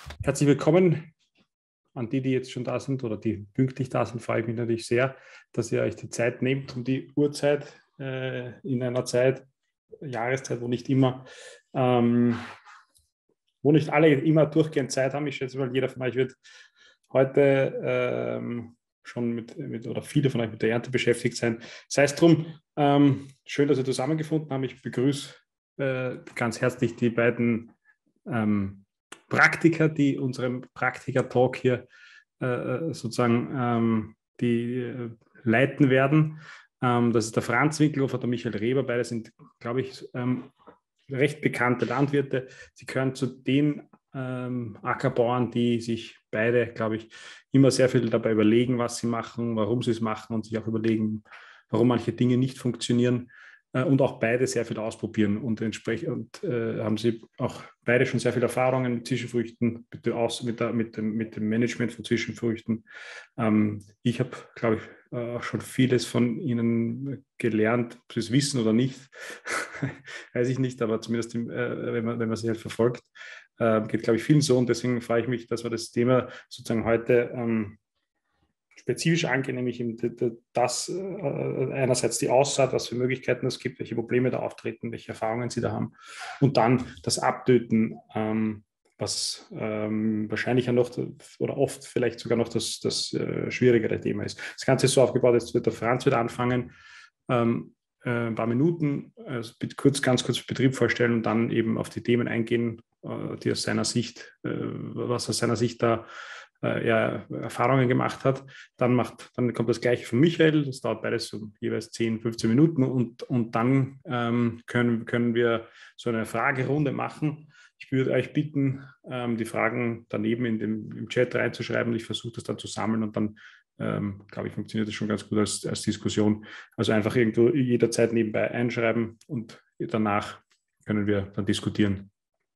Herzlich willkommen an die jetzt schon da sind oder die pünktlich da sind. Freue ich mich natürlich sehr, dass ihr euch die Zeit nehmt um die Uhrzeit in einer Jahreszeit, wo nicht alle immer durchgehend Zeit haben. Ich schätze mal, jeder von euch wird heute schon oder viele von euch mit der Ernte beschäftigt sein. Sei es drum, schön, dass wir zusammengefunden haben. Ich begrüße ganz herzlich die beiden Praktiker, die unseren Praktiker-Talk hier leiten werden. Das ist der Franz Winkelhofer und der Michael Reber. Beide sind, glaube ich, recht bekannte Landwirte. Sie gehören zu den Ackerbauern, die sich beide, glaube ich, immer sehr viel dabei überlegen, was sie machen, warum sie es machen und sich auch überlegen, warum manche Dinge nicht funktionieren. Und auch beide sehr viel ausprobieren und entsprechend haben sie auch beide schon sehr viel Erfahrungen mit Zwischenfrüchten, mit dem Management von Zwischenfrüchten. Ich habe, glaube ich, auch schon vieles von ihnen gelernt, ob sie es wissen oder nicht, weiß ich nicht, aber zumindest wenn man sie halt verfolgt, geht, glaube ich, vielen so und deswegen freue ich mich, dass wir das Thema sozusagen heute spezifisch angehen, nämlich einerseits die Aussaat, was für Möglichkeiten es gibt, welche Probleme da auftreten, welche Erfahrungen sie da haben und dann das Abtöten, was wahrscheinlich ja noch oder oft vielleicht sogar noch das schwierigere Thema ist. Das Ganze ist so aufgebaut, jetzt wird der Franz wieder anfangen, ein paar Minuten ganz kurz Betrieb vorstellen und dann eben auf die Themen eingehen, die aus seiner Sicht, was aus seiner Sicht da Erfahrungen gemacht hat. Dann kommt das Gleiche von Michael. Das dauert beides so jeweils 10, 15 Minuten und dann können wir so eine Fragerunde machen. Ich würde euch bitten, die Fragen daneben im Chat reinzuschreiben. Ich versuche das dann zu sammeln und dann, glaube ich, funktioniert das schon ganz gut als Diskussion. Also einfach irgendwo jederzeit nebenbei einschreiben und danach können wir dann diskutieren.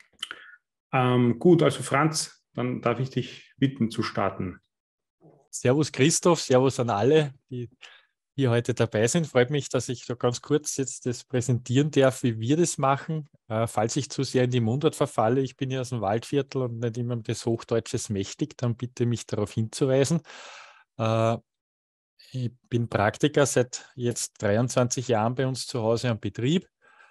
Gut, also Franz, dann darf ich dich bitten zu starten. Servus Christoph, servus an alle, die hier heute dabei sind. Freut mich, dass ich da ganz kurz jetzt das präsentieren darf, wie wir das machen. Falls ich zu sehr in die Mundart verfalle, ich bin ja aus dem Waldviertel und nicht immer des Hochdeutsches mächtig, dann bitte mich darauf hinzuweisen. Ich bin Praktiker seit jetzt 23 Jahren bei uns zu Hause am Betrieb.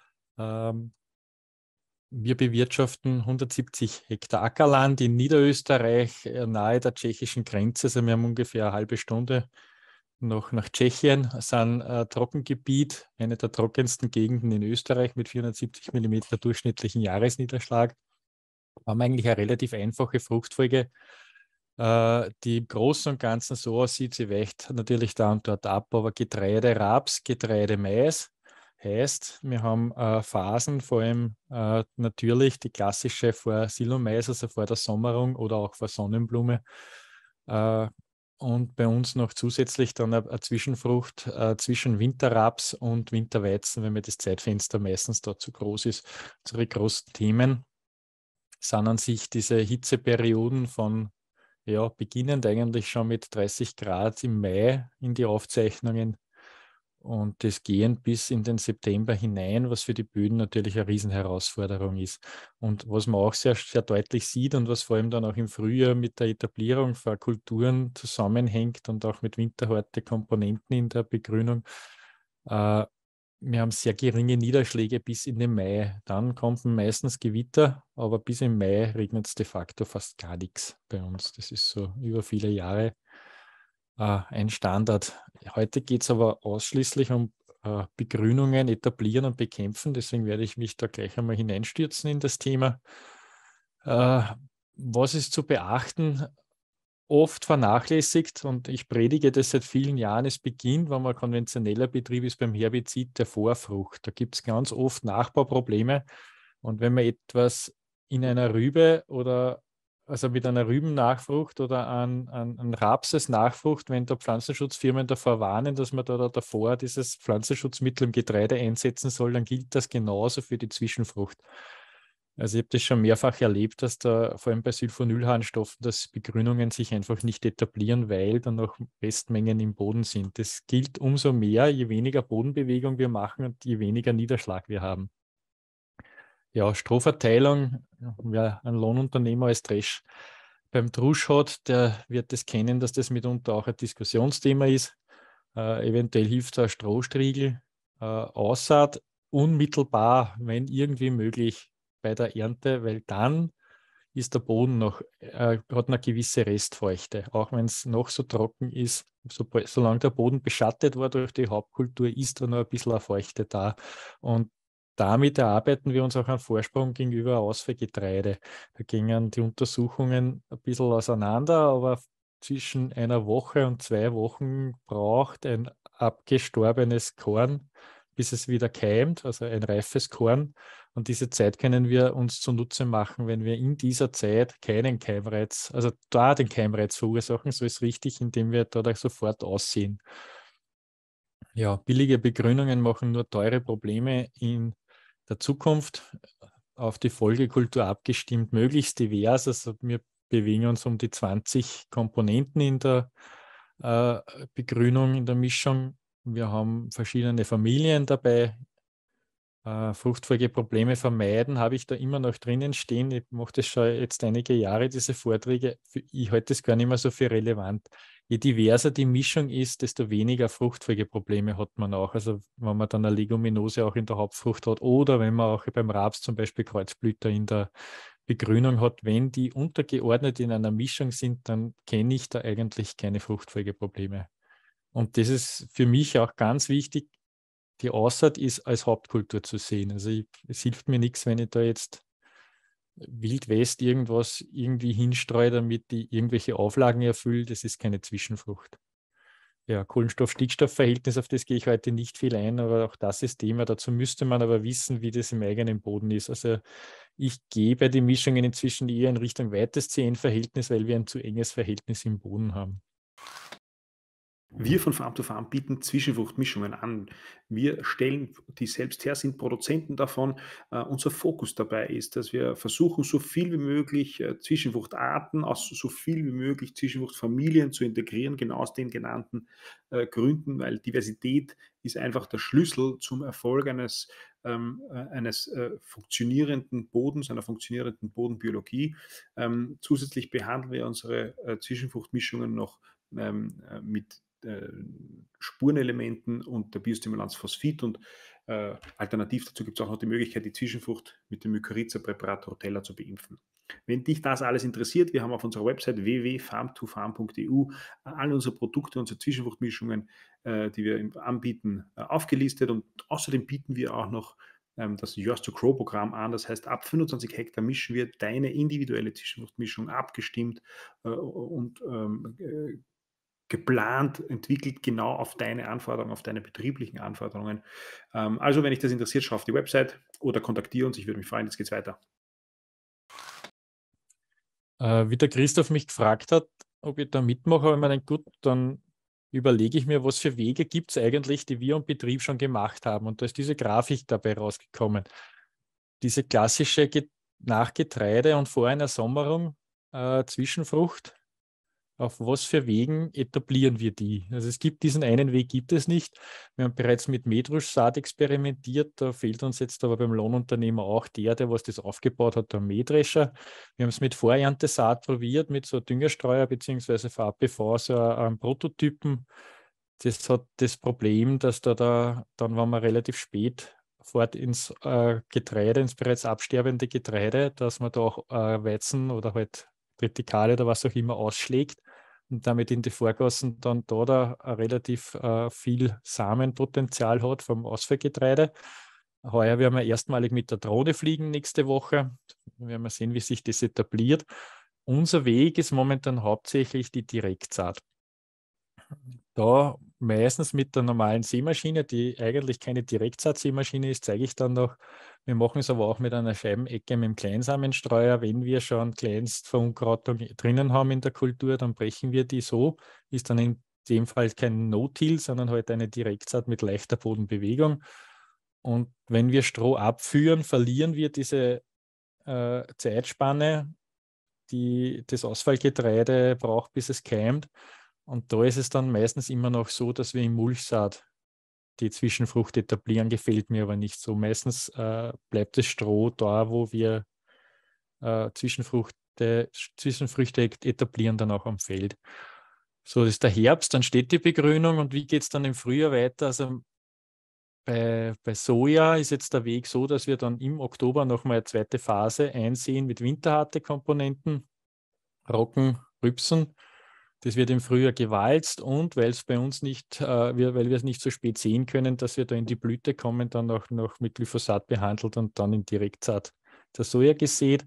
Wir bewirtschaften 170 Hektar Ackerland in Niederösterreich, nahe der tschechischen Grenze. Also wir haben ungefähr eine halbe Stunde noch nach Tschechien, sind Trockengebiet, eine der trockensten Gegenden in Österreich mit 470 mm durchschnittlichen Jahresniederschlag. Wir haben eigentlich eine relativ einfache Fruchtfolge, die im Großen und Ganzen so aussieht. Sie weicht natürlich da und dort ab, aber Getreide, Raps, Getreide, Mais. Heißt, wir haben Phasen, vor allem natürlich die klassische vor Silomais, also vor der Sommerung oder auch vor Sonnenblume. Und bei uns noch zusätzlich dann eine Zwischenfrucht zwischen Winterraps und Winterweizen, wenn mir das Zeitfenster meistens da zu groß ist. Unsere großen Themen sind an sich diese Hitzeperioden von, ja, beginnend eigentlich schon mit 30 Grad im Mai in die Aufzeichnungen. Und das gehend bis in den September hinein, was für die Böden natürlich eine Riesenherausforderung ist. Und was man auch sehr, sehr deutlich sieht und was vor allem dann auch im Frühjahr mit der Etablierung von Kulturen zusammenhängt und auch mit winterharte Komponenten in der Begrünung, wir haben sehr geringe Niederschläge bis in den Mai. Dann kommt meistens Gewitter, aber bis im Mai regnet es de facto fast gar nichts bei uns. Das ist so über viele Jahre ein Standard. Heute geht es aber ausschließlich um Begrünungen, etablieren und bekämpfen. Deswegen werde ich mich da gleich einmal hineinstürzen in das Thema. Was ist zu beachten? Oft vernachlässigt, und ich predige das seit vielen Jahren, es beginnt, wenn man konventioneller Betrieb ist, beim Herbizid der Vorfrucht. Da gibt es ganz oft Nachbauprobleme. Und wenn man etwas in einer Rübe oder also mit einer Rübennachfrucht oder an Rapsesnachfrucht, wenn da Pflanzenschutzfirmen davor warnen, dass man da davor dieses Pflanzenschutzmittel im Getreide einsetzen soll, dann gilt das genauso für die Zwischenfrucht. Also ich habe das schon mehrfach erlebt, dass da vor allem bei Sulfonylharnstoffen, dass Begrünungen sich einfach nicht etablieren, weil dann noch Restmengen im Boden sind. Das gilt umso mehr, je weniger Bodenbewegung wir machen und je weniger Niederschlag wir haben. Ja, Strohverteilung wer einen Lohnunternehmer als Dresch beim Drusch hat, der wird das kennen, dass das mitunter auch ein Diskussionsthema ist. Eventuell hilft so ein Strohstriegel, Aussaat unmittelbar, wenn irgendwie möglich, bei der Ernte, weil dann ist der Boden noch, hat eine gewisse Restfeuchte. Auch wenn es noch so trocken ist, solange der Boden beschattet war durch die Hauptkultur, ist da noch ein bisschen eine Feuchte da. Und damit erarbeiten wir uns auch einen Vorsprung gegenüber Ausfallgetreide. Da gingen die Untersuchungen ein bisschen auseinander, aber zwischen einer Woche und 2 Wochen braucht ein abgestorbenes Korn, bis es wieder keimt, also ein reifes Korn. Und diese Zeit können wir uns zunutze machen, wenn wir in dieser Zeit keinen Keimreiz, also da den Keimreiz verursachen, so ist richtig, indem wir da sofort aussehen. Ja, billige Begrünungen machen nur teure Probleme in der Zukunft, auf die Folgekultur abgestimmt, möglichst divers. Also wir bewegen uns um die 20 Komponenten in der Begrünung, in der Mischung. Wir haben verschiedene Familien dabei. Fruchtfolgeprobleme vermeiden, habe ich da immer noch drinnen stehen. Ich mache das schon jetzt einige Jahre, diese Vorträge. Ich halte das gar nicht mehr so für relevant. Je diverser die Mischung ist, desto weniger Fruchtfolgeprobleme hat man auch. Also wenn man dann eine Leguminose auch in der Hauptfrucht hat oder wenn man auch beim Raps zum Beispiel Kreuzblüter in der Begrünung hat, wenn die untergeordnet in einer Mischung sind, dann kenne ich da eigentlich keine Fruchtfolgeprobleme. Und das ist für mich auch ganz wichtig, die Aussaat ist als Hauptkultur zu sehen. Also es hilft mir nichts, wenn ich da jetzt Wild West irgendwas irgendwie hinstreue, damit die irgendwelche Auflagen erfüllt. Das ist keine Zwischenfrucht. Ja, Kohlenstoff-Stickstoff-Verhältnis, auf das gehe ich heute nicht viel ein, aber auch das ist Thema. Dazu müsste man aber wissen, wie das im eigenen Boden ist. Also ich gehe bei den Mischungen inzwischen eher in Richtung weites CN-Verhältnis, weil wir ein zu enges Verhältnis im Boden haben. Wir von Farm to Farm bieten Zwischenfruchtmischungen an. Wir stellen die selbst her, sind Produzenten davon. Unser Fokus dabei ist, dass wir versuchen, so viel wie möglich Zwischenfruchtarten aus so viel wie möglich Zwischenfruchtfamilien zu integrieren, genau aus den genannten Gründen, weil Diversität ist einfach der Schlüssel zum Erfolg eines funktionierenden Bodens, einer funktionierenden Bodenbiologie. Zusätzlich behandeln wir unsere Zwischenfruchtmischungen noch mit Spurenelementen und der Biostimulanz Phosphid und alternativ dazu gibt es auch noch die Möglichkeit, die Zwischenfrucht mit dem Mykorrhiza-Präparat Rotella zu beimpfen. Wenn dich das alles interessiert, wir haben auf unserer Website www.farm2farm.eu alle unsere Produkte, unsere Zwischenfruchtmischungen, die wir anbieten, aufgelistet und außerdem bieten wir auch noch das Yours to Grow Programm an. Das heißt, ab 25 Hektar mischen wir deine individuelle Zwischenfruchtmischung abgestimmt und geplant, entwickelt, genau auf deine Anforderungen, auf deine betrieblichen Anforderungen. Also, wenn dich das interessiert, schau auf die Website oder kontaktiere uns. Ich würde mich freuen. Jetzt geht's weiter. Wie der Christoph mich gefragt hat, ob ich da mitmache, habe ich mir gedacht, gut, dann überlege ich mir, was für Wege gibt es eigentlich, die wir im Betrieb schon gemacht haben. Und da ist diese Grafik dabei rausgekommen. Diese klassische nach Getreide und vor einer Sommerung Zwischenfrucht, auf was für Wegen etablieren wir die? Also es gibt diesen einen Weg, gibt es nicht. Wir haben bereits mit Mähdreschsaat experimentiert, da fehlt uns jetzt aber beim Lohnunternehmer auch der was das aufgebaut hat, der Mähdrescher. Wir haben es mit Vorerntesaat probiert, mit so Düngerstreuer bzw. VAPV, so einem Prototypen. Das hat das Problem, dass dann, wenn man relativ spät fort ins Getreide, ins bereits absterbende Getreide, dass man da auch Weizen oder halt Tritikale oder was auch immer ausschlägt und damit in die Vorgassen dann da relativ viel Samenpotenzial hat vom Ausfallgetreide. Heuer werden wir erstmalig mit der Drohne fliegen nächste Woche. Wir werden sehen, wie sich das etabliert. Unser Weg ist momentan hauptsächlich die Direktsaat. Da meistens mit der normalen Sämaschine, die eigentlich keine Direktsaat-Sämaschine ist, zeige ich dann noch. Wir machen es aber auch mit einer Scheibenecke mit dem Kleinsamenstreuer. Wenn wir schon Kleinstverunkrautung drinnen haben in der Kultur, dann brechen wir die so. Ist dann in dem Fall kein No-Till, sondern halt eine Direktsaat mit leichter Bodenbewegung. Und wenn wir Stroh abführen, verlieren wir diese Zeitspanne, die das Ausfallgetreide braucht, bis es keimt. Und da ist es dann meistens immer noch so, dass wir im Mulchsaat die Zwischenfrucht etablieren, gefällt mir aber nicht so. Meistens bleibt das Stroh da, wo wir Zwischenfrüchte etablieren dann auch am Feld. So, das ist der Herbst, dann steht die Begrünung und wie geht es dann im Frühjahr weiter? Also bei Soja ist jetzt der Weg so, dass wir dann im Oktober nochmal eine zweite Phase einsehen mit winterharte Komponenten, Roggen, Rübsen. Das wird im Frühjahr gewalzt und weil es bei uns nicht, weil wir es nicht so spät sehen können, dass wir da in die Blüte kommen, dann auch noch mit Glyphosat behandelt und dann in Direktsaat der Soja gesät.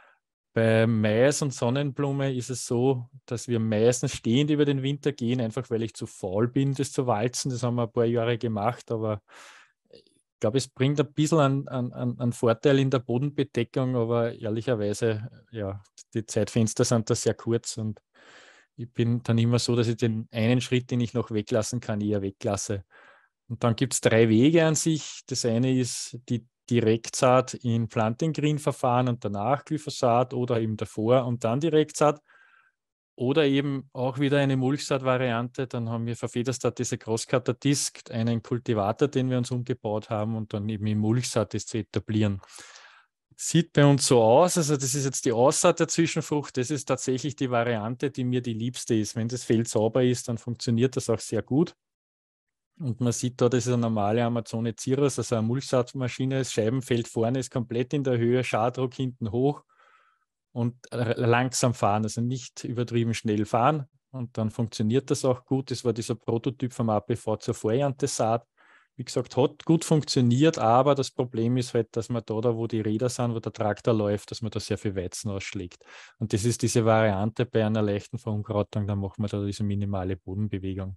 Bei Mais und Sonnenblume ist es so, dass wir meistens stehend über den Winter gehen, einfach weil ich zu faul bin, das zu walzen. Das haben wir ein paar Jahre gemacht, aber ich glaube, es bringt ein bisschen einen Vorteil in der Bodenbedeckung, aber ehrlicherweise, ja, die Zeitfenster sind da sehr kurz und ich bin dann immer so, dass ich den einen Schritt, den ich noch weglassen kann, eher weglasse. Und dann gibt es 3 Wege an sich. Das eine ist die Direktsaat in Planting-Green-Verfahren und danach Glyphosat oder eben davor und dann Direktsaat. Oder eben auch wieder eine Mulchsaat-Variante. Dann haben wir für Federstat diese Cross-Cutter-Disc, einen Kultivator, den wir uns umgebaut haben und dann eben im Mulchsaat das zu etablieren. Sieht bei uns so aus, also das ist jetzt die Aussaat der Zwischenfrucht, das ist tatsächlich die Variante, die mir die liebste ist. Wenn das Feld sauber ist, dann funktioniert das auch sehr gut. Und man sieht da, das ist eine normale Amazone Cirrus, also eine Mulchsaatmaschine, das Scheibenfeld vorne ist komplett in der Höhe, Schadruck hinten hoch und langsam fahren, also nicht übertrieben schnell fahren. Und dann funktioniert das auch gut. Das war dieser Prototyp vom APV zur Vorerntesaat. Wie gesagt, hat gut funktioniert, aber das Problem ist halt, dass man da wo die Räder sind, wo der Traktor läuft, dass man da sehr viel Weizen ausschlägt. Und das ist diese Variante bei einer leichten Verunkrautung, da machen wir da diese minimale Bodenbewegung.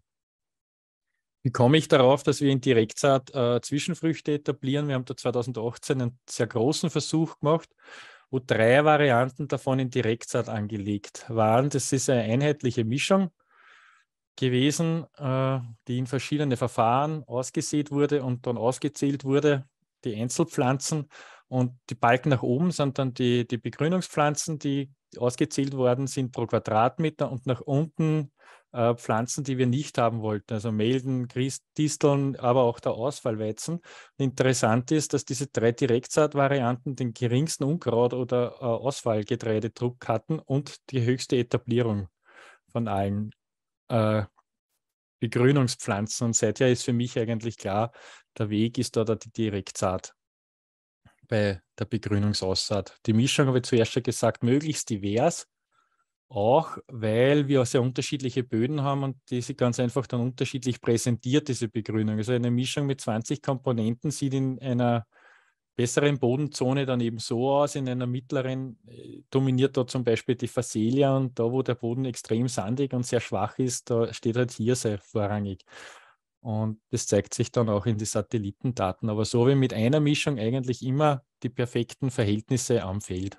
Wie komme ich darauf, dass wir in Direktsaat Zwischenfrüchte etablieren? Wir haben da 2018 einen sehr großen Versuch gemacht, wo 3 Varianten davon in Direktsaat angelegt waren. Das ist eine einheitliche Mischung gewesen, die in verschiedene Verfahren ausgesät wurde und dann ausgezählt wurde, die Einzelpflanzen. Und die Balken nach oben sind dann die Begrünungspflanzen, die ausgezählt worden sind pro Quadratmeter und nach unten Pflanzen, die wir nicht haben wollten, also Melden, Disteln, aber auch der Ausfallweizen. Interessant ist, dass diese 3 Direktsaatvarianten den geringsten Unkraut- oder Ausfallgetreidedruck hatten und die höchste Etablierung von allen Begrünungspflanzen. Und seither ist für mich eigentlich klar, der Weg ist da die Direktsaat bei der Begrünungsaussaat. Die Mischung habe ich zuerst schon gesagt, möglichst divers, auch weil wir sehr unterschiedliche Böden haben und die sich ganz einfach dann unterschiedlich präsentiert, diese Begrünung. Also eine Mischung mit 20 Komponenten sieht in einer besseren Bodenzone dann eben so aus, in einer mittleren dominiert da zum Beispiel die Phacelia und da, wo der Boden extrem sandig und sehr schwach ist, da steht halt Hirse vorrangig. Und das zeigt sich dann auch in die Satellitendaten. Aber so wie mit einer Mischung eigentlich immer die perfekten Verhältnisse am Feld.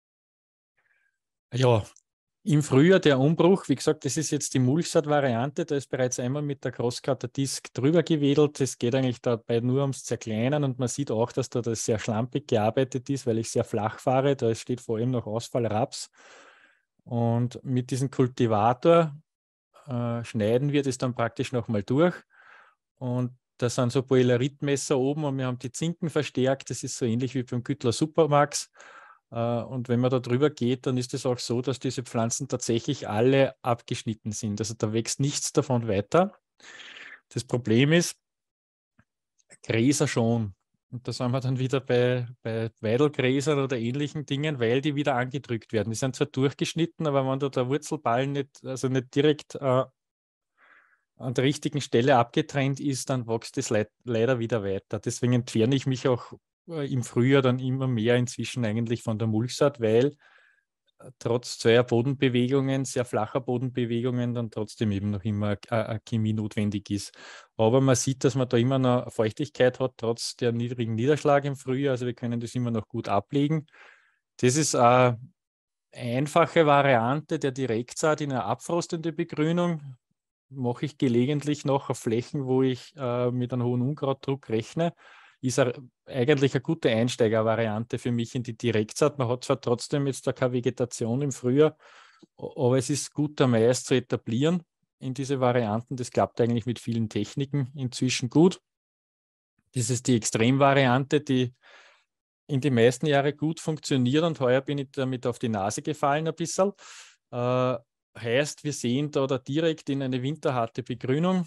Ja, im Frühjahr der Umbruch, wie gesagt, das ist jetzt die Mulchsaat-Variante, da ist bereits einmal mit der Cross-Cutter-Disc drüber gewedelt. Es geht eigentlich dabei nur ums Zerkleinern und man sieht auch, dass da das sehr schlampig gearbeitet ist, weil ich sehr flach fahre. Da steht vor allem noch Ausfall Raps. Und mit diesem Kultivator schneiden wir das dann praktisch nochmal durch. Und da sind so Polaritmesser oben und wir haben die Zinken verstärkt. Das ist so ähnlich wie beim Güttler Supermax. Und wenn man da drüber geht, dann ist es auch so, dass diese Pflanzen tatsächlich alle abgeschnitten sind. Also da wächst nichts davon weiter. Das Problem ist, Gräser schon. Und da sind wir dann wieder bei Weidelgräsern oder ähnlichen Dingen, weil die wieder angedrückt werden. Die sind zwar durchgeschnitten, aber wenn da der Wurzelballen nicht direkt an der richtigen Stelle abgetrennt ist, dann wächst es leider wieder weiter. Deswegen entferne ich mich auch im Frühjahr dann immer mehr inzwischen eigentlich von der Mulchsaat, weil trotz zweier Bodenbewegungen, sehr flacher Bodenbewegungen, dann trotzdem eben noch immer eine Chemie notwendig ist. Aber man sieht, dass man da immer noch Feuchtigkeit hat, trotz der niedrigen Niederschlag im Frühjahr. Also wir können das immer noch gut ablegen. Das ist eine einfache Variante der Direktsaat in eine abfrostende Begrünung. Mache ich gelegentlich noch auf Flächen, wo ich mit einem hohen Unkrautdruck rechne. Ist eigentlich eine gute Einsteigervariante für mich in die Direktsaat. Man hat zwar trotzdem jetzt da keine Vegetation im Frühjahr, aber es ist gut, der Mais zu etablieren in diese Varianten. Das klappt eigentlich mit vielen Techniken inzwischen gut. Das ist die Extremvariante, die in die meisten Jahre gut funktioniert und heuer bin ich damit auf die Nase gefallen ein bisschen. Heißt, wir sehen da direkt in eine winterharte Begrünung.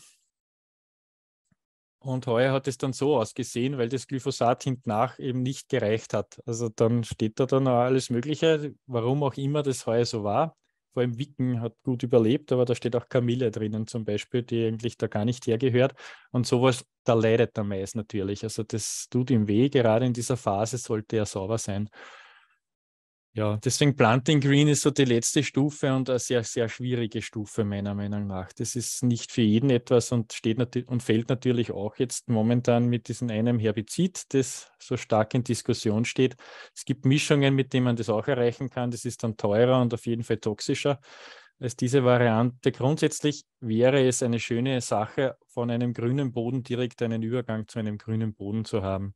Und heuer hat es dann so ausgesehen, weil das Glyphosat hintennach eben nicht gereicht hat. Also dann steht da dann auch alles Mögliche, warum auch immer das heuer so war. Vor allem Wicken hat gut überlebt, aber da steht auch Kamille drinnen zum Beispiel, die eigentlich da gar nicht hergehört. Und sowas, da leidet der Mais natürlich. Also das tut ihm weh, gerade in dieser Phase sollte er sauber sein. Ja, deswegen Planting Green ist so die letzte Stufe und eine sehr, sehr schwierige Stufe meiner Meinung nach. Das ist nicht für jeden etwas und und fällt natürlich auch jetzt momentan mit diesem einen Herbizid, das so stark in Diskussion steht. Es gibt Mischungen, mit denen man das auch erreichen kann. Das ist dann teurer und auf jeden Fall toxischer als diese Variante. Grundsätzlich wäre es eine schöne Sache, von einem grünen Boden direkt einen Übergang zu einem grünen Boden zu haben.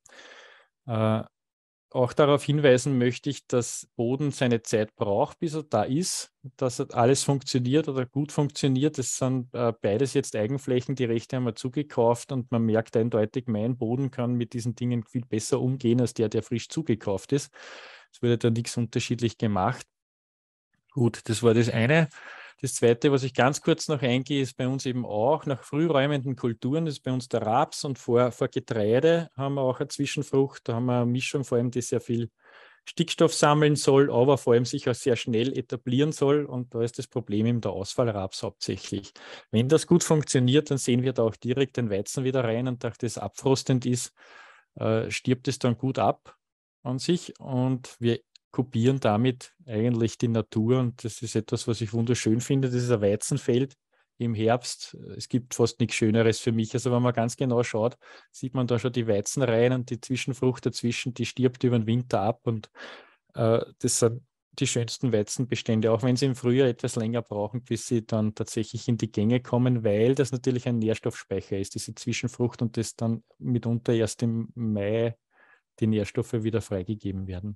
Auch darauf hinweisen möchte ich, dass Boden seine Zeit braucht, bis er da ist, dass alles funktioniert oder gut funktioniert. Das sind beides jetzt Eigenflächen, die Rechte haben wir zugekauft und man merkt eindeutig, mein Boden kann mit diesen Dingen viel besser umgehen als der frisch zugekauft ist. Es wurde da nichts unterschiedlich gemacht. Gut, das war das eine. Das Zweite, was ich ganz kurz noch eingehe, ist bei uns eben auch nach frühräumenden Kulturen, das ist bei uns der Raps und vor Getreide haben wir auch eine Zwischenfrucht. Da haben wir eine Mischung, vor allem die sehr viel Stickstoff sammeln soll, aber vor allem sich auch sehr schnell etablieren soll. Und da ist das Problem eben der Ausfallraps hauptsächlich. Wenn das gut funktioniert, dann sehen wir da auch direkt den Weizen wieder rein und da das abfrostend ist, stirbt es dann gut ab an sich und wir kopieren damit eigentlich die Natur und das ist etwas, was ich wunderschön finde. Das ist ein Weizenfeld im Herbst. Es gibt fast nichts Schöneres für mich. Also wenn man ganz genau schaut, sieht man da schon die Weizenreihen und die Zwischenfrucht dazwischen, die stirbt über den Winter ab und das sind die schönsten Weizenbestände, auch wenn sie im Frühjahr etwas länger brauchen, bis sie dann tatsächlich in die Gänge kommen, weil das natürlich ein Nährstoffspeicher ist, diese Zwischenfrucht und das dann mitunter erst im Mai die Nährstoffe wieder freigegeben werden.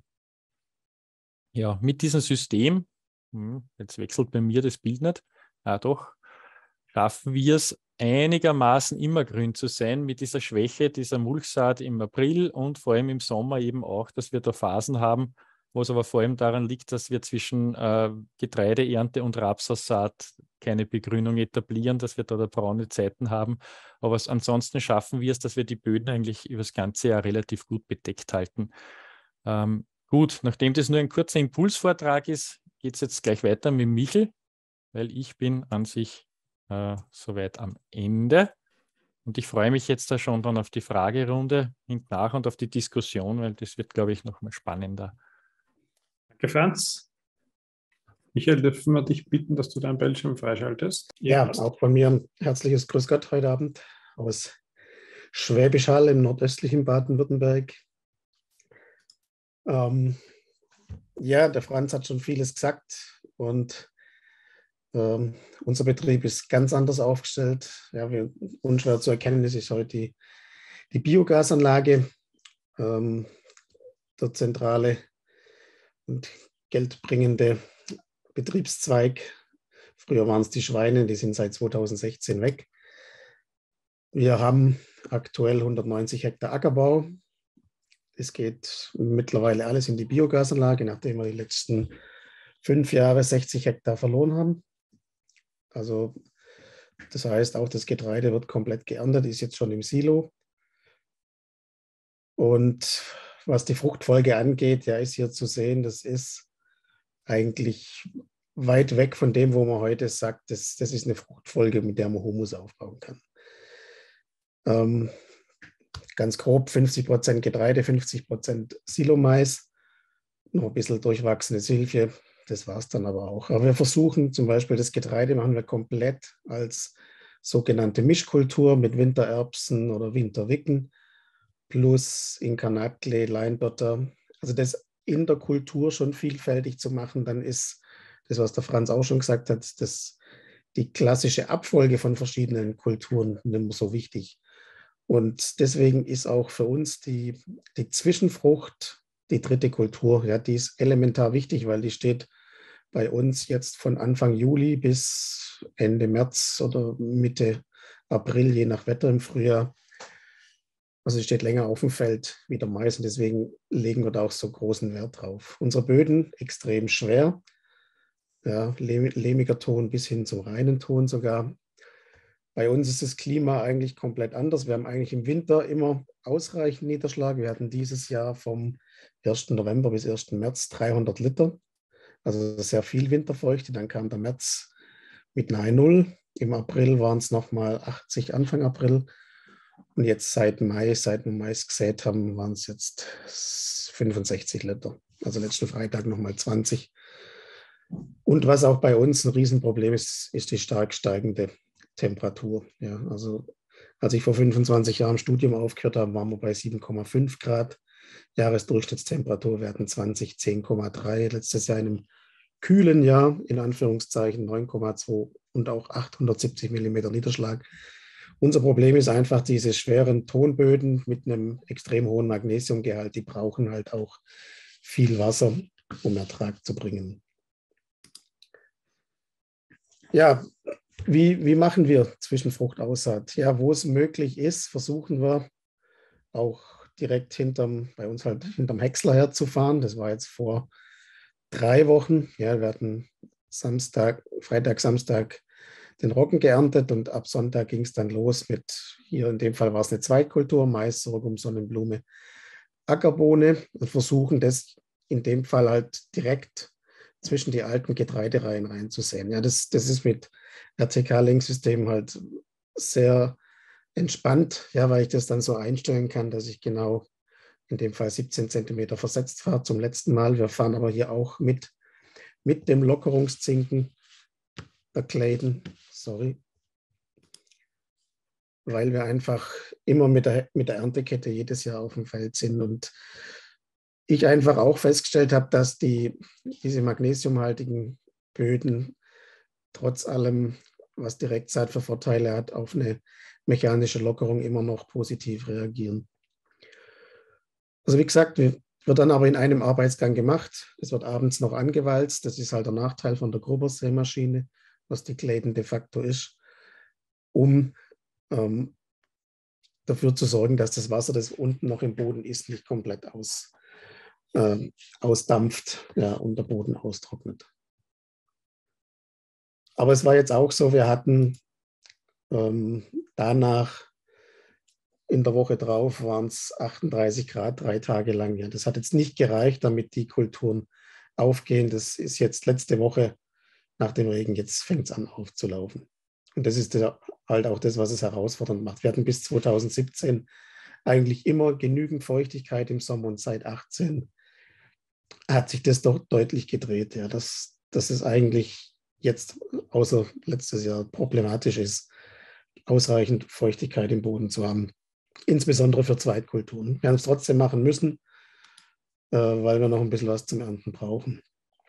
Ja, mit diesem System, jetzt wechselt bei mir das Bild nicht, doch, schaffen wir es einigermaßen immer grün zu sein mit dieser Schwäche, dieser Mulchsaat im April und vor allem im Sommer eben auch, dass wir da Phasen haben, wo es aber vor allem daran liegt, dass wir zwischen Getreideernte und Rapsaussaat keine Begrünung etablieren, dass wir da braune Zeiten haben. Aber ansonsten schaffen wir es, dass wir die Böden eigentlich über das ganze Jahr relativ gut bedeckt halten. Gut, nachdem das nur ein kurzer Impulsvortrag ist, geht es jetzt gleich weiter mit Michel, weil ich bin an sich soweit am Ende. Und ich freue mich jetzt da schon dann auf die Fragerunde hintennach und auf die Diskussion, weil das wird, glaube ich, nochmal spannender. Danke, Franz. Michael, dürfen wir dich bitten, dass du deinen Bildschirm freischaltest? Ja, auch von mir ein herzliches Grüß Gott heute Abend aus Schwäbisch Hall im nordöstlichen Baden-Württemberg. Ja, der Franz hat schon vieles gesagt und unser Betrieb ist ganz anders aufgestellt. Ja, unschwer zu erkennen ist heute die Biogasanlage, der zentrale und geldbringende Betriebszweig. Früher waren es die Schweine, die sind seit 2016 weg. Wir haben aktuell 190 Hektar Ackerbau. Es geht mittlerweile alles in die Biogasanlage, nachdem wir die letzten 5 Jahre 60 Hektar verloren haben. Also das heißt, auch das Getreide wird komplett geerntet, ist jetzt schon im Silo. Und was die Fruchtfolge angeht, ja, ist hier zu sehen, das ist eigentlich weit weg von dem, wo man heute sagt, das ist eine Fruchtfolge, mit der man Humus aufbauen kann. Ganz grob 50% Getreide, 50% Silomais, noch ein bisschen durchwachsene Silphie, das war es dann aber auch. Aber wir versuchen zum Beispiel das Getreide machen wir komplett als sogenannte Mischkultur mit Wintererbsen oder Winterwicken plus Incarnatle, Leindotter. Also das in der Kultur schon vielfältig zu machen, dann ist das, was der Franz auch schon gesagt hat, die klassische Abfolge von verschiedenen Kulturen nicht mehr so wichtig. Und deswegen ist auch für uns die Zwischenfrucht, die dritte Kultur, ja, die ist elementar wichtig, weil die steht bei uns jetzt von Anfang Juli bis Ende März oder Mitte April, je nach Wetter im Frühjahr, Also es steht länger auf dem Feld wie der Mais und deswegen legen wir da auch so großen Wert drauf. Unsere Böden extrem schwer, ja, lehmiger Ton bis hin zum reinen Ton sogar. Bei uns ist das Klima eigentlich komplett anders. Wir haben eigentlich im Winter immer ausreichend Niederschlag. Wir hatten dieses Jahr vom 1. November bis 1. März 300 Liter, also sehr viel Winterfeuchte. Dann kam der März mit nahe Null. Im April waren es nochmal 80, Anfang April. Und jetzt seit Mai, seit wir Mais gesät haben, waren es jetzt 65 Liter. Also letzten Freitag nochmal 20. Und was auch bei uns ein Riesenproblem ist, ist die stark steigende Temperatur. Ja, also als ich vor 25 Jahren Studium aufgehört habe, waren wir bei 7,5 Grad. Jahresdurchschnittstemperatur, wir hatten 10,3. Letztes Jahr in einem kühlen Jahr, in Anführungszeichen 9,2 und auch 870 Millimeter Niederschlag. Unser Problem ist einfach diese schweren Tonböden mit einem extrem hohen Magnesiumgehalt. Die brauchen halt auch viel Wasser, um Ertrag zu bringen. Ja, wie machen wir Zwischenfruchtaussaat? Ja, wo es möglich ist, versuchen wir auch direkt bei uns halt hinterm Häcksler herzufahren. Das war jetzt vor 3 Wochen. Ja, wir hatten Freitag, Samstag den Roggen geerntet und ab Sonntag ging es dann los mit, hier in dem Fall war es eine Zweitkultur, Mais, Sorghum, Sonnenblume, Ackerbohne und versuchen das in dem Fall halt direkt zwischen die alten Getreidereihen reinzusehen. Ja, das ist mit RTK-Linksystem halt sehr entspannt, ja, weil ich das dann so einstellen kann, dass ich genau in dem Fall 17 Zentimeter versetzt fahre zum letzten Mal. Wir fahren aber hier auch mit dem Lockerungszinken, der Claden, weil wir einfach immer mit der Erntekette jedes Jahr auf dem Feld sind und ich einfach auch festgestellt habe, dass diese magnesiumhaltigen Böden trotz allem, was Direktsaat für Vorteile hat, auf eine mechanische Lockerung immer noch positiv reagieren. Also wie gesagt, wird dann aber in einem Arbeitsgang gemacht. Es wird abends noch angewalzt. Das ist halt der Nachteil von der Grubber-Sämaschine, was die Claden de facto ist, um dafür zu sorgen, dass das Wasser, das unten noch im Boden ist, nicht komplett ausdampft, ja, und der Boden austrocknet. Aber es war jetzt auch so, wir hatten danach in der Woche drauf waren es 38 Grad 3 Tage lang. Ja. Das hat jetzt nicht gereicht, damit die Kulturen aufgehen. Das ist jetzt letzte Woche nach dem Regen, jetzt fängt es an aufzulaufen. Und das ist halt auch das, was es herausfordernd macht. Wir hatten bis 2017 eigentlich immer genügend Feuchtigkeit im Sommer und seit 2018 hat sich das doch deutlich gedreht. Ja. Das ist eigentlich jetzt, außer letztes Jahr, problematisch ist, ausreichend Feuchtigkeit im Boden zu haben. Insbesondere für Zweitkulturen. Wir haben es trotzdem machen müssen, weil wir noch ein bisschen was zum Ernten brauchen.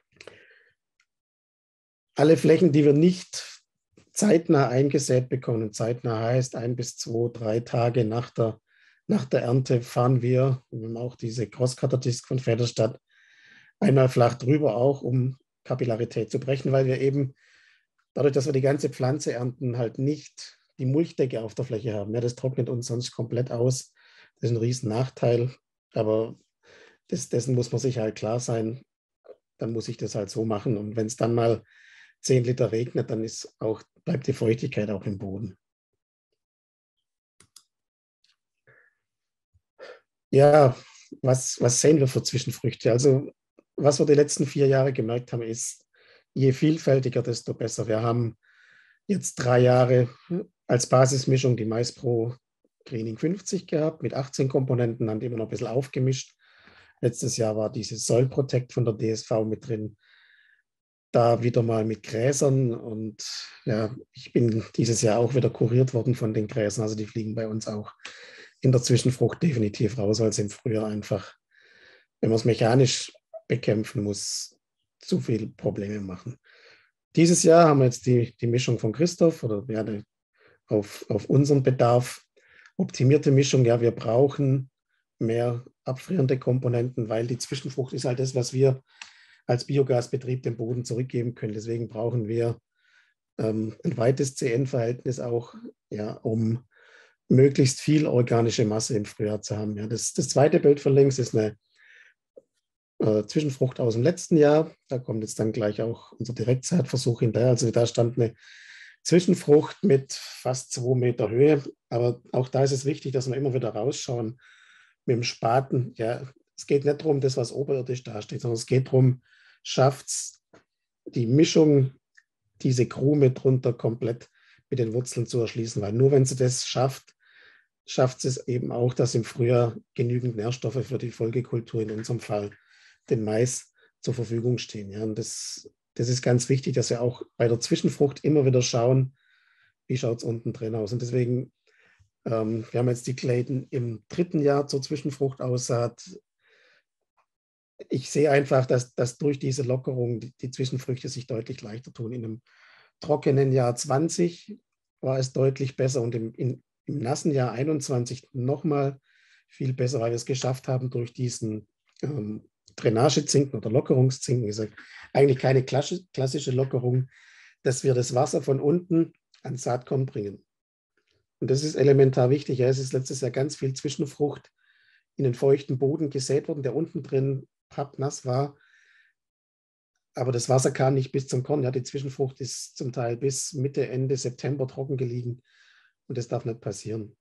Alle Flächen, die wir nicht zeitnah eingesät bekommen, zeitnah heißt 1 bis 2, 3 Tage nach der Ernte, fahren wir haben auch diese Cross-Cutter-Disc von Väderstad einmal flach drüber, auch um Kapillarität zu brechen, weil wir eben dadurch, dass wir die ganze Pflanze ernten, halt nicht die Mulchdecke auf der Fläche haben. Ja, das trocknet uns sonst komplett aus. Das ist ein riesen Nachteil, aber dessen muss man sich halt klar sein. Dann muss ich das halt so machen. Und wenn es dann mal 10 Liter regnet, dann bleibt die Feuchtigkeit auch im Boden. Ja, was sehen wir für Zwischenfrüchte? Also was wir die letzten 4 Jahre gemerkt haben, ist, je vielfältiger, desto besser. Wir haben jetzt 3 Jahre als Basismischung die MaisPro Greening 50 gehabt, mit 18 Komponenten, haben die immer noch ein bisschen aufgemischt. Letztes Jahr war dieses Soil Protect von der DSV mit drin. Da wieder mal mit Gräsern und ja, ich bin dieses Jahr auch wieder kuriert worden von den Gräsern. Also die fliegen bei uns auch in der Zwischenfrucht definitiv raus, weil es im Frühjahr einfach, wenn man es mechanisch bekämpfen muss, zu viele Probleme machen. Dieses Jahr haben wir jetzt die Mischung von Christoph oder ja, auf unseren Bedarf optimierte Mischung. Ja, wir brauchen mehr abfrierende Komponenten, weil die Zwischenfrucht ist halt das, was wir als Biogasbetrieb dem Boden zurückgeben können. Deswegen brauchen wir ein weites CN-Verhältnis auch, ja, um möglichst viel organische Masse im Frühjahr zu haben. Ja, das zweite Bild von links ist eine Zwischenfrucht aus dem letzten Jahr. Da kommt jetzt dann gleich auch unser Direktsaatversuch hinterher. Also da stand eine Zwischenfrucht mit fast 2 Meter Höhe. Aber auch da ist es wichtig, dass wir immer wieder rausschauen mit dem Spaten. Ja, es geht nicht darum, das, was oberirdisch dasteht, sondern es geht darum, schafft es die Mischung, diese Krume drunter komplett mit den Wurzeln zu erschließen. Weil nur wenn sie das schafft es eben auch, dass im Frühjahr genügend Nährstoffe für die Folgekultur, in unserem Fall den Mais, zur Verfügung stehen. Ja, und das ist ganz wichtig, dass wir auch bei der Zwischenfrucht immer wieder schauen, wie schaut es unten drin aus. Und deswegen, wir haben jetzt die Clayton im 3. Jahr zur Zwischenfruchtaussaat. Ich sehe einfach, dass durch diese Lockerung die Zwischenfrüchte sich deutlich leichter tun. In einem trockenen Jahr 20 war es deutlich besser und im nassen Jahr 21 nochmal viel besser, weil wir es geschafft haben, durch diesen Drainagezinken oder Lockerungszinken, ist eigentlich keine klassische Lockerung, dass wir das Wasser von unten ans Saatkorn bringen. Und das ist elementar wichtig. Ja, es ist letztes Jahr ganz viel Zwischenfrucht in den feuchten Boden gesät worden, der unten drin pappnass war. Aber das Wasser kam nicht bis zum Korn. Ja, die Zwischenfrucht ist zum Teil bis Mitte, Ende September trocken gelegen. Und das darf nicht passieren.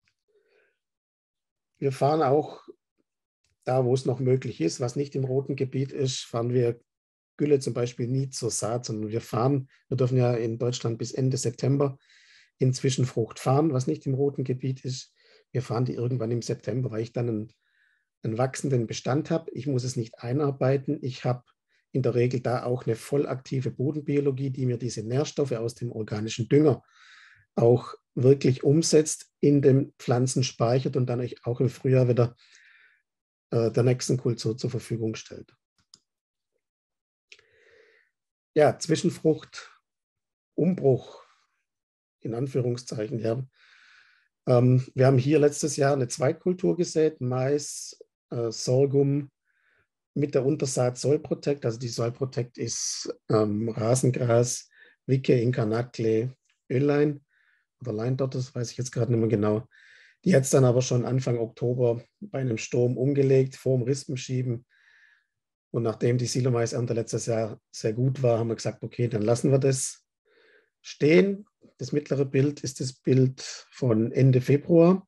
Wir fahren auch da, wo es noch möglich ist, was nicht im roten Gebiet ist, fahren wir Gülle zum Beispiel nie zur Saat, sondern wir dürfen ja in Deutschland bis Ende September in Zwischenfrucht fahren, was nicht im roten Gebiet ist. Wir fahren die irgendwann im September, weil ich dann einen wachsenden Bestand habe. Ich muss es nicht einarbeiten. Ich habe in der Regel da auch eine vollaktive Bodenbiologie, die mir diese Nährstoffe aus dem organischen Dünger auch wirklich umsetzt, in den Pflanzen speichert und dann auch im Frühjahr wieder der nächsten Kultur zur Verfügung stellt. Ja, Zwischenfrucht, Umbruch, in Anführungszeichen. Ja. Wir haben hier letztes Jahr eine Zweitkultur gesät, Mais, Sorghum mit der Untersaat Soil Protect. Also die Soil Protect ist Rasengras, Wicke, Incarnatle, Öllein oder Leindott, das weiß ich jetzt gerade nicht mehr genau. Die hat es dann aber schon Anfang Oktober bei einem Sturm umgelegt, vor dem Rispenschieben. Und nachdem die Silomais-Ernte letztes Jahr sehr gut war, haben wir gesagt, okay, dann lassen wir das stehen. Das mittlere Bild ist das Bild von Ende Februar.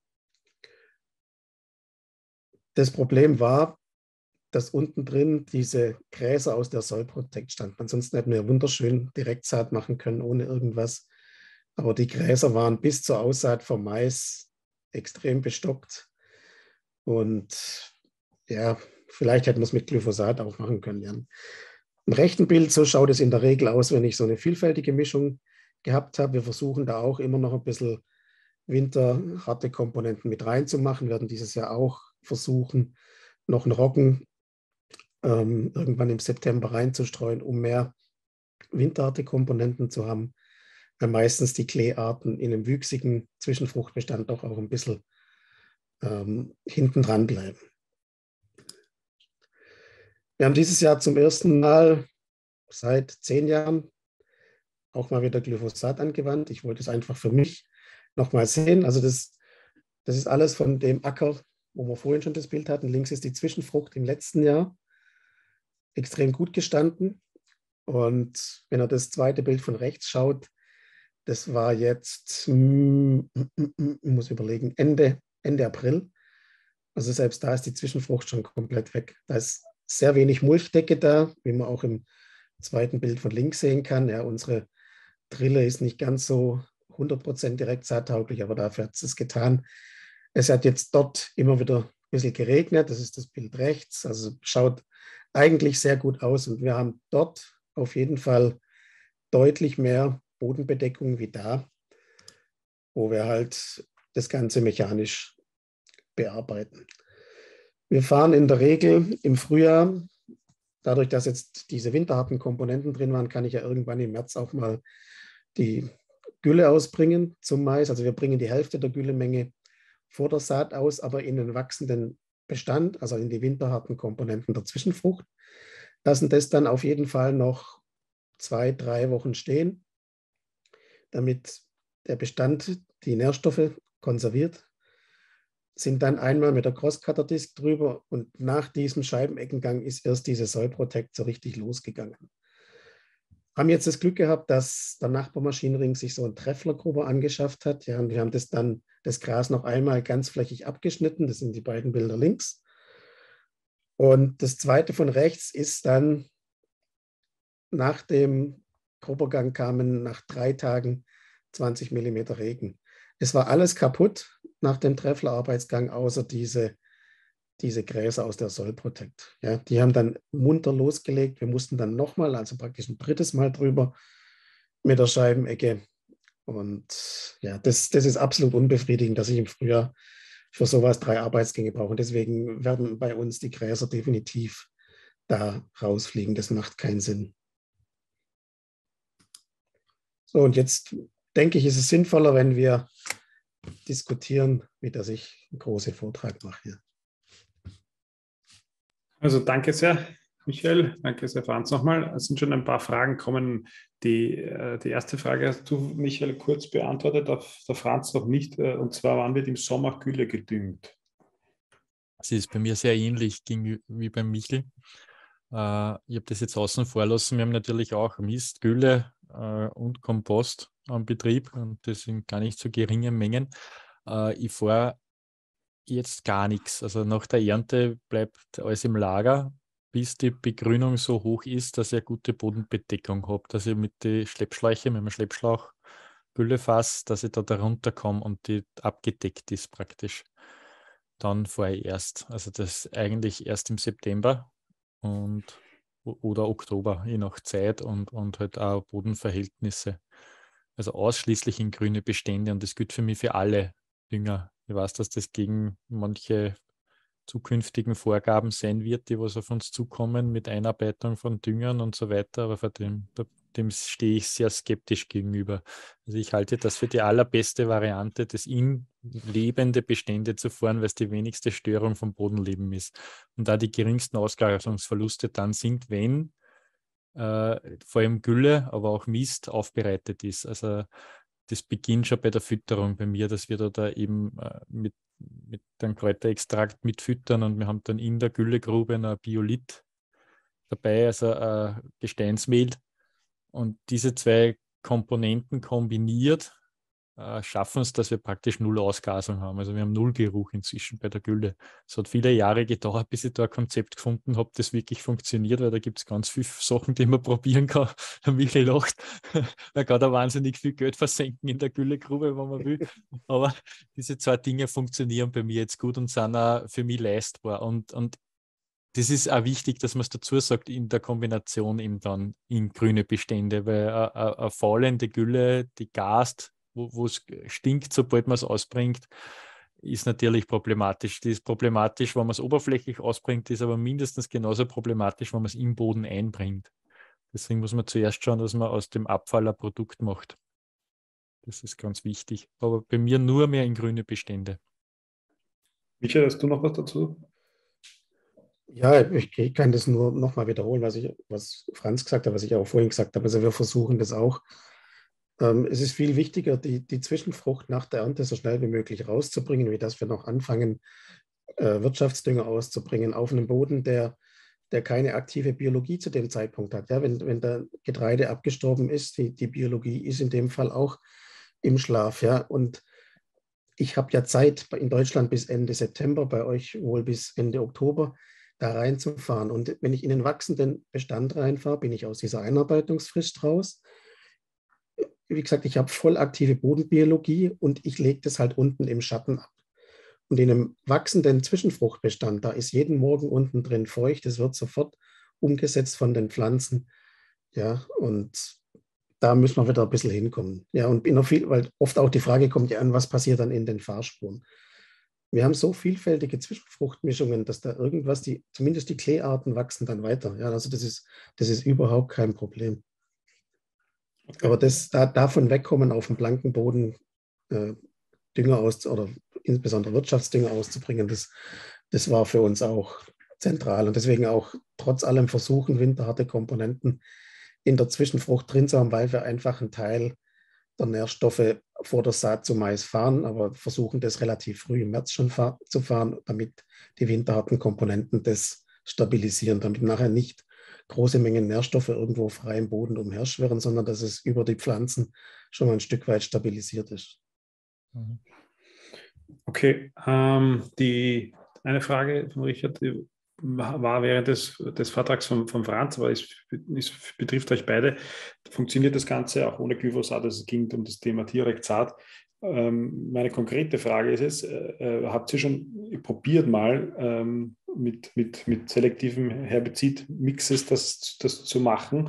Das Problem war, dass unten drin diese Gräser aus der Soil Protect standen. Ansonsten hätten wir wunderschön Direktsaat machen können, ohne irgendwas. Aber die Gräser waren bis zur Aussaat vom Mais extrem bestockt. Und ja, vielleicht hätten wir es mit Glyphosat auch machen können. Ja. Im rechten Bild, so schaut es in der Regel aus, wenn ich so eine vielfältige Mischung gehabt habe. Wir versuchen da auch immer noch ein bisschen winterharte Komponenten mit reinzumachen. Wir werden dieses Jahr auch versuchen, noch einen Roggen irgendwann im September reinzustreuen, um mehr winterharte Komponenten zu haben, weil meistens die Kleearten in einem wüchsigen Zwischenfruchtbestand doch auch ein bisschen hinten dran bleiben. Wir haben dieses Jahr zum ersten Mal seit 10 Jahren auch mal wieder Glyphosat angewandt. Ich wollte es einfach für mich nochmal sehen. Also das ist alles von dem Acker, wo wir vorhin schon das Bild hatten. Links ist die Zwischenfrucht im letzten Jahr. Extrem gut gestanden. Und wenn er das zweite Bild von rechts schaut, das war jetzt, ich muss überlegen, Ende April. Also selbst da ist die Zwischenfrucht schon komplett weg. Da ist sehr wenig Mulchdecke da, wie man auch im zweiten Bild von links sehen kann. Ja, unsere Drille ist nicht ganz so 100% direkt saattauglich, aber dafür hat es getan. Es hat jetzt dort immer wieder ein bisschen geregnet. Das ist das Bild rechts. Also schaut eigentlich sehr gut aus. Und wir haben dort auf jeden Fall deutlich mehr Bodenbedeckung wie da, wo wir halt das Ganze mechanisch bearbeiten. Wir fahren in der Regel im Frühjahr, dadurch, dass jetzt diese winterharten Komponenten drin waren, kann ich ja irgendwann im März auch mal die Gülle ausbringen zum Mais. Also wir bringen die Hälfte der Güllemenge vor der Saat aus, aber in den wachsenden Bestand, also in die winterharten Komponenten der Zwischenfrucht, lassen das dann auf jeden Fall noch 2-3 Wochen stehen, damit der Bestand die Nährstoffe konserviert, sind dann einmal mit der Crosscutter-Disc drüber und nach diesem Scheibeneckengang ist erst diese Soil Protect so richtig losgegangen. Haben jetzt das Glück gehabt, dass der Nachbarmaschinenring sich so einen Trefflergrubber angeschafft hat. Ja, und wir haben das Gras noch einmal ganz flächig abgeschnitten. Das sind die beiden Bilder links. Und das zweite von rechts ist dann nach dem Grubbergang kamen nach 3 Tagen 20 mm Regen. Es war alles kaputt nach dem Trefflerarbeitsgang, außer diese Gräser aus der Soil Protect. Ja, die haben dann munter losgelegt. Wir mussten dann nochmal, also praktisch ein drittes Mal drüber mit der Scheibenecke. Und ja, das ist absolut unbefriedigend, dass ich im Frühjahr für sowas 3 Arbeitsgänge brauche. Und deswegen werden bei uns die Gräser definitiv da rausfliegen. Das macht keinen Sinn. So, und jetzt denke ich, ist es sinnvoller, wenn wir diskutieren, wie dass ich einen großen Vortrag mache hier. Also danke sehr, Michael. Danke sehr, Franz, nochmal. Es sind schon ein paar Fragen gekommen. Die erste Frage hast du, Michael, kurz beantwortet, der Franz noch nicht. Und zwar, wann wird im Sommer Gülle gedüngt? Das ist bei mir sehr ähnlich wie beim Michel. Ich habe das jetzt außen vor lassen. Wir haben natürlich auch Mist, Gülle und Kompost am Betrieb und das sind gar nicht so geringe Mengen. Ich fahre jetzt gar nichts. Also nach der Ernte bleibt alles im Lager, bis die Begrünung so hoch ist, dass ich eine gute Bodenbedeckung habe, dass ich mit den Schleppschläuchen, mit dem Schleppschlauch Gülle fasse, dass ich da runterkomme und die abgedeckt ist praktisch. Dann fahre ich erst. Also das eigentlich erst im September oder Oktober, je nach Zeit und halt auch Bodenverhältnisse. Also ausschließlich in grüne Bestände und das gilt für mich für alle Dünger. Ich weiß, dass das gegen manche zukünftigen Vorgaben sein wird, die was auf uns zukommen mit Einarbeitung von Düngern und so weiter, aber dem stehe ich sehr skeptisch gegenüber. Also ich halte das für die allerbeste Variante, das in lebende Bestände zu fahren, weil es die wenigste Störung vom Bodenleben ist und da die geringsten Ausgasungsverluste dann sind, wenn vor allem Gülle, aber auch Mist aufbereitet ist. Also das beginnt schon bei der Fütterung bei mir, dass wir da eben mit einem Kräuterextrakt mitfüttern und wir haben dann in der Güllegrube ein Biolith dabei, also Gesteinsmehl. Und diese 2 Komponenten kombiniert schaffen es, dass wir praktisch 0 Ausgasung haben. Also wir haben 0 Geruch inzwischen bei der Gülle. Es hat viele Jahre gedauert, bis ich da ein Konzept gefunden habe, das wirklich funktioniert, weil da gibt es ganz viele Sachen, die man probieren kann. Der Michael lacht, man kann da wahnsinnig viel Geld versenken in der Güllegrube, wenn man will. Aber diese 2 Dinge funktionieren bei mir jetzt gut und sind auch für mich leistbar. Und das ist auch wichtig, dass man es dazu sagt, in der Kombination eben dann in grüne Bestände, weil eine faulende Gülle, die gast, wo es stinkt, sobald man es ausbringt, ist natürlich problematisch. Die ist problematisch, wenn man es oberflächlich ausbringt, ist aber mindestens genauso problematisch, wenn man es im Boden einbringt. Deswegen muss man zuerst schauen, dass man aus dem Abfall ein Produkt macht. Das ist ganz wichtig. Aber bei mir nur mehr in grüne Bestände. Michael, hast du noch was dazu? Ja, ich kann das nur nochmal wiederholen, was Franz gesagt hat, was ich auch vorhin gesagt habe. Also wir versuchen das auch. Es ist viel wichtiger, die Zwischenfrucht nach der Ernte so schnell wie möglich rauszubringen, wie dass wir noch anfangen, Wirtschaftsdünger auszubringen auf einem Boden, der keine aktive Biologie zu dem Zeitpunkt hat. Ja, wenn der Getreide abgestorben ist, die Biologie ist in dem Fall auch im Schlaf. Ja, und ich habe ja Zeit in Deutschland bis Ende September, bei euch wohl bis Ende Oktober, da reinzufahren. Und wenn ich in den wachsenden Bestand reinfahre, bin ich aus dieser Einarbeitungsfrist raus. Wie gesagt, ich habe voll aktive Bodenbiologie und ich lege das halt unten im Schatten ab. Und in einem wachsenden Zwischenfruchtbestand, da ist jeden Morgen unten drin feucht, es wird sofort umgesetzt von den Pflanzen. Ja, und da müssen wir wieder ein bisschen hinkommen. Ja, und weil oft auch die Frage kommt ja an, was passiert dann in den Fahrspuren. Wir haben so vielfältige Zwischenfruchtmischungen, dass da irgendwas, zumindest die Kleearten wachsen dann weiter. Ja, also das ist überhaupt kein Problem. Okay. Aber davon wegkommen, auf dem blanken Boden Dünger oder insbesondere Wirtschaftsdünger auszubringen, das war für uns auch zentral. Und deswegen auch trotz allem versuchen, winterharte Komponenten in der Zwischenfrucht drin zu haben, weil wir einfach einen Teil der Nährstoffe vor der Saat zum Mais fahren, aber versuchen das relativ früh im März schon zu fahren, damit die winterharten Komponenten das stabilisieren, damit nachher nicht große Mengen Nährstoffe irgendwo frei im Boden umherschwirren, sondern dass es über die Pflanzen schon mal ein Stück weit stabilisiert ist. Okay, eine Frage von Richard war während des Vortrags von Franz, aber es betrifft euch beide. Funktioniert das Ganze auch ohne Glyphosat? Also es ging um das Thema Direkt-Saat. Meine konkrete Frage ist es, habt ihr schon probiert mal mit selektiven Herbizid-Mixes das zu machen?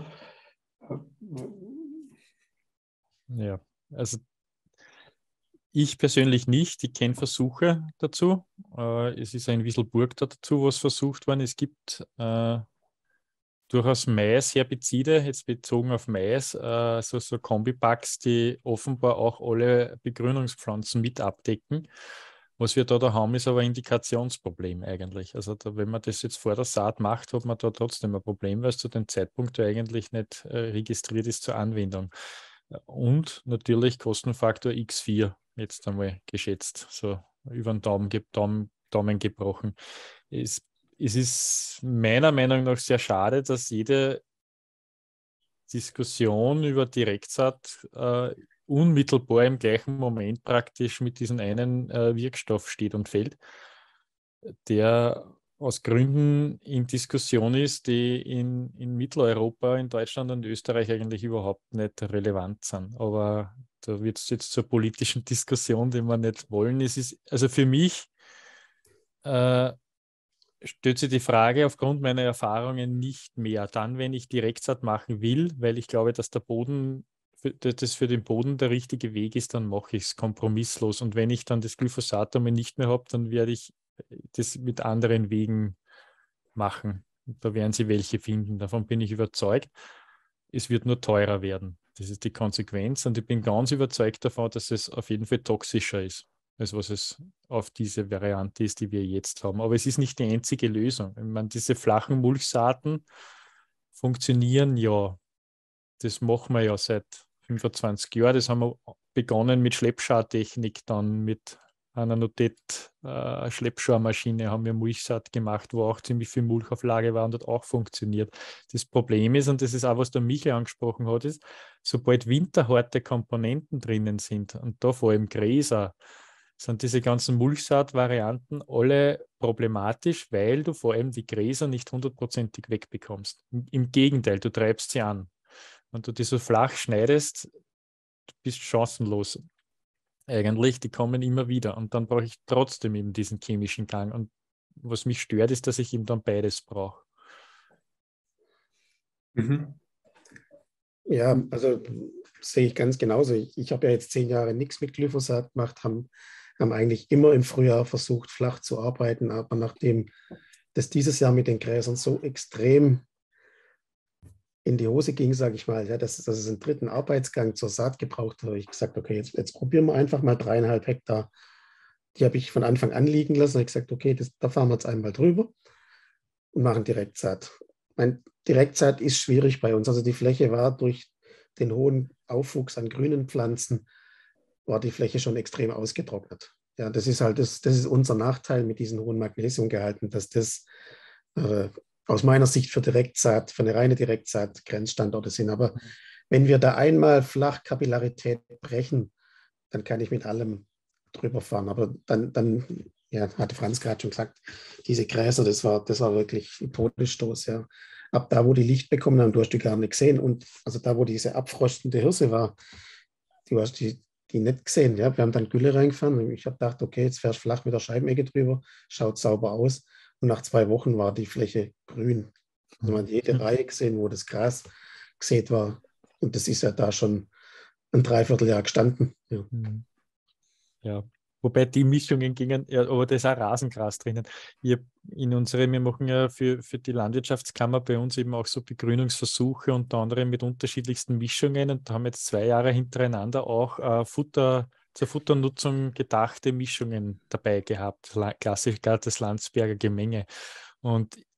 Ja, also ich persönlich nicht. Ich kenne Versuche dazu. Es ist ein Wisselburg dazu, was versucht worden. Es gibt durchaus Mais-Herbizide, jetzt bezogen auf Mais, so Kombipacks, die offenbar auch alle Begrünungspflanzen mit abdecken. Was wir da haben, ist aber ein Indikationsproblem eigentlich. Also wenn man das jetzt vor der Saat macht, hat man da trotzdem ein Problem, weil es zu dem Zeitpunkt eigentlich nicht registriert ist zur Anwendung. Und natürlich Kostenfaktor X4 jetzt einmal geschätzt, so über den Daumen gebrochen. Es ist meiner Meinung nach sehr schade, dass jede Diskussion über Direktsaat unmittelbar im gleichen Moment praktisch mit diesem einen Wirkstoff steht und fällt, der aus Gründen in Diskussion ist, die in Mitteleuropa, in Deutschland und Österreich eigentlich überhaupt nicht relevant sind. Aber da wird es jetzt zur politischen Diskussion, die wir nicht wollen. Es ist, also für mich stellt sich die Frage aufgrund meiner Erfahrungen nicht mehr. Dann, wenn ich Direktsaat machen will, weil ich glaube, dass das für den Boden der richtige Weg ist, dann mache ich es kompromisslos. Und wenn ich dann das Glyphosat einmal nicht mehr habe, dann werde ich das mit anderen Wegen machen. Da werden Sie welche finden. Davon bin ich überzeugt. Es wird nur teurer werden. Das ist die Konsequenz. Und ich bin ganz überzeugt davon, dass es auf jeden Fall toxischer ist, als was es auf diese Variante ist, die wir jetzt haben. Aber es ist nicht die einzige Lösung. Ich meine, diese flachen Mulchsaaten funktionieren ja. Das machen wir ja seit 25 Jahren. Das haben wir begonnen mit Schleppschartechnik, dann mit einer Notet-Schleppscharmaschine haben wir Mulchsaat gemacht, wo auch ziemlich viel Mulchauflage war und hat auch funktioniert. Das Problem ist, und das ist auch, was der Michael angesprochen hat, ist, sobald winterharte Komponenten drinnen sind, und da vor allem Gräser, sind diese ganzen Mulchsaatvarianten alle problematisch, weil du vor allem die Gräser nicht 100%ig wegbekommst. Im Gegenteil, du treibst sie an. Wenn du die so flach schneidest, du bist chancenlos. Eigentlich, die kommen immer wieder. Und dann brauche ich trotzdem eben diesen chemischen Gang. Und was mich stört, ist, dass ich eben dann beides brauche. Mhm. Ja, also sehe ich ganz genauso. Ich habe ja jetzt 10 Jahre nichts mit Glyphosat gemacht, haben eigentlich immer im Frühjahr versucht, flach zu arbeiten. Aber nachdem das dieses Jahr mit den Gräsern so extrem in die Hose ging, sage ich mal, ja, dass es einen dritten Arbeitsgang zur Saat gebraucht hat, habe ich gesagt, okay, jetzt probieren wir einfach mal 3,5 Hektar. Die habe ich von Anfang an liegen lassen. Habe ich gesagt, okay, da fahren wir jetzt einmal drüber und machen Direktsaat. Direktsaat ist schwierig bei uns. Also die Fläche war durch den hohen Aufwuchs an grünen Pflanzen, war die Fläche schon extrem ausgetrocknet. Ja, das ist halt das ist unser Nachteil mit diesen hohen Magnesiumgehalten, dass das aus meiner Sicht für Direktsaat, für eine reine Direktsaat Grenzstandorte sind. Aber wenn wir da einmal Flachkapillarität brechen, dann kann ich mit allem drüber fahren. Aber dann ja, hatte Franz gerade schon gesagt, diese Gräser, das war wirklich ein Todesstoß. Ja. Ab da, wo die Licht bekommen haben, du hast die gar nicht gesehen. Und also da, wo diese abfrostende Hirse war, du hast die nicht gesehen. Ja. Wir haben dann Gülle reingefahren und ich habe gedacht, okay, jetzt fährst du flach mit der Scheibenecke drüber, schaut sauber aus. Und nach 2 Wochen war die Fläche grün. Also man hat jede Reihe gesehen, wo das Gras gesät war. Und das ist ja da schon ein Dreivierteljahr gestanden. Ja. Ja. Wobei die Mischungen gingen, ja, aber da ist auch Rasengras drinnen. Wir machen ja für die Landwirtschaftskammer bei uns eben auch so Begrünungsversuche, unter anderem mit unterschiedlichsten Mischungen, und haben jetzt 2 Jahre hintereinander auch zur Futternutzung gedachte Mischungen dabei gehabt, klassisch das Landsberger Gemenge. Und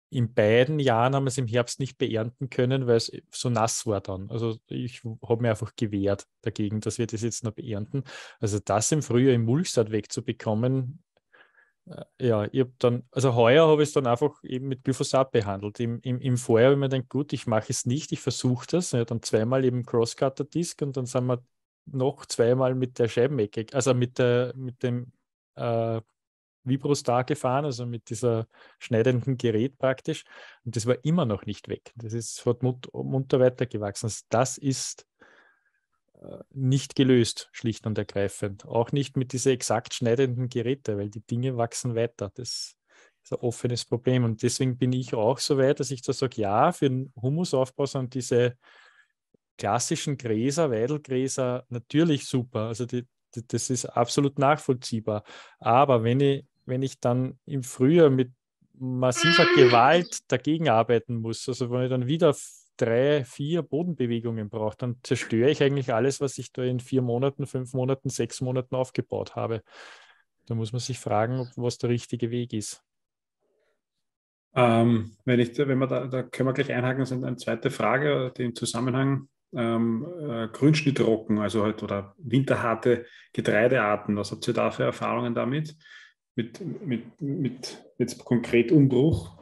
in beiden Jahren haben wir es im Herbst nicht beernten können, weil es so nass war dann. Also ich habe mir einfach gewehrt dagegen, dass wir das jetzt noch beernten. Also das im Frühjahr im Mulchsaat wegzubekommen, ja, ich habe dann, also heuer habe ich es dann einfach eben mit Glyphosat behandelt. Im Vorjahr habe ich mir gedacht, gut, ich mache es nicht, ich versuche das. Ja, dann zweimal eben Crosscutter-Disc und dann sind wir noch zweimal mit der Scheibenecke, also mit dem Vibrostar gefahren, also mit dieser schneidenden Gerät praktisch. Und das war immer noch nicht weg. Das ist hat munter weitergewachsen. Also das ist nicht gelöst, schlicht und ergreifend. Auch nicht mit diesen exakt schneidenden Geräten, weil die Dinge wachsen weiter. Das ist ein offenes Problem. Und deswegen bin ich auch so weit, dass ich da sage, ja, für den Humusaufbau sind diese klassischen Gräser, Weidelgräser natürlich super. Also das ist absolut nachvollziehbar. Aber wenn ich dann im Frühjahr mit massiver Gewalt dagegen arbeiten muss, also wenn ich dann wieder 3, 4 Bodenbewegungen brauche, dann zerstöre ich eigentlich alles, was ich da in 4 Monaten, 5 Monaten, 6 Monaten aufgebaut habe. Da muss man sich fragen, was der richtige Weg ist. Wenn wir da können wir gleich einhaken, das ist eine zweite Frage, die im Zusammenhang Grünschnittrocken, also halt oder winterharte Getreidearten. Was habt ihr da für Erfahrungen damit? Mit jetzt konkret Umbruch?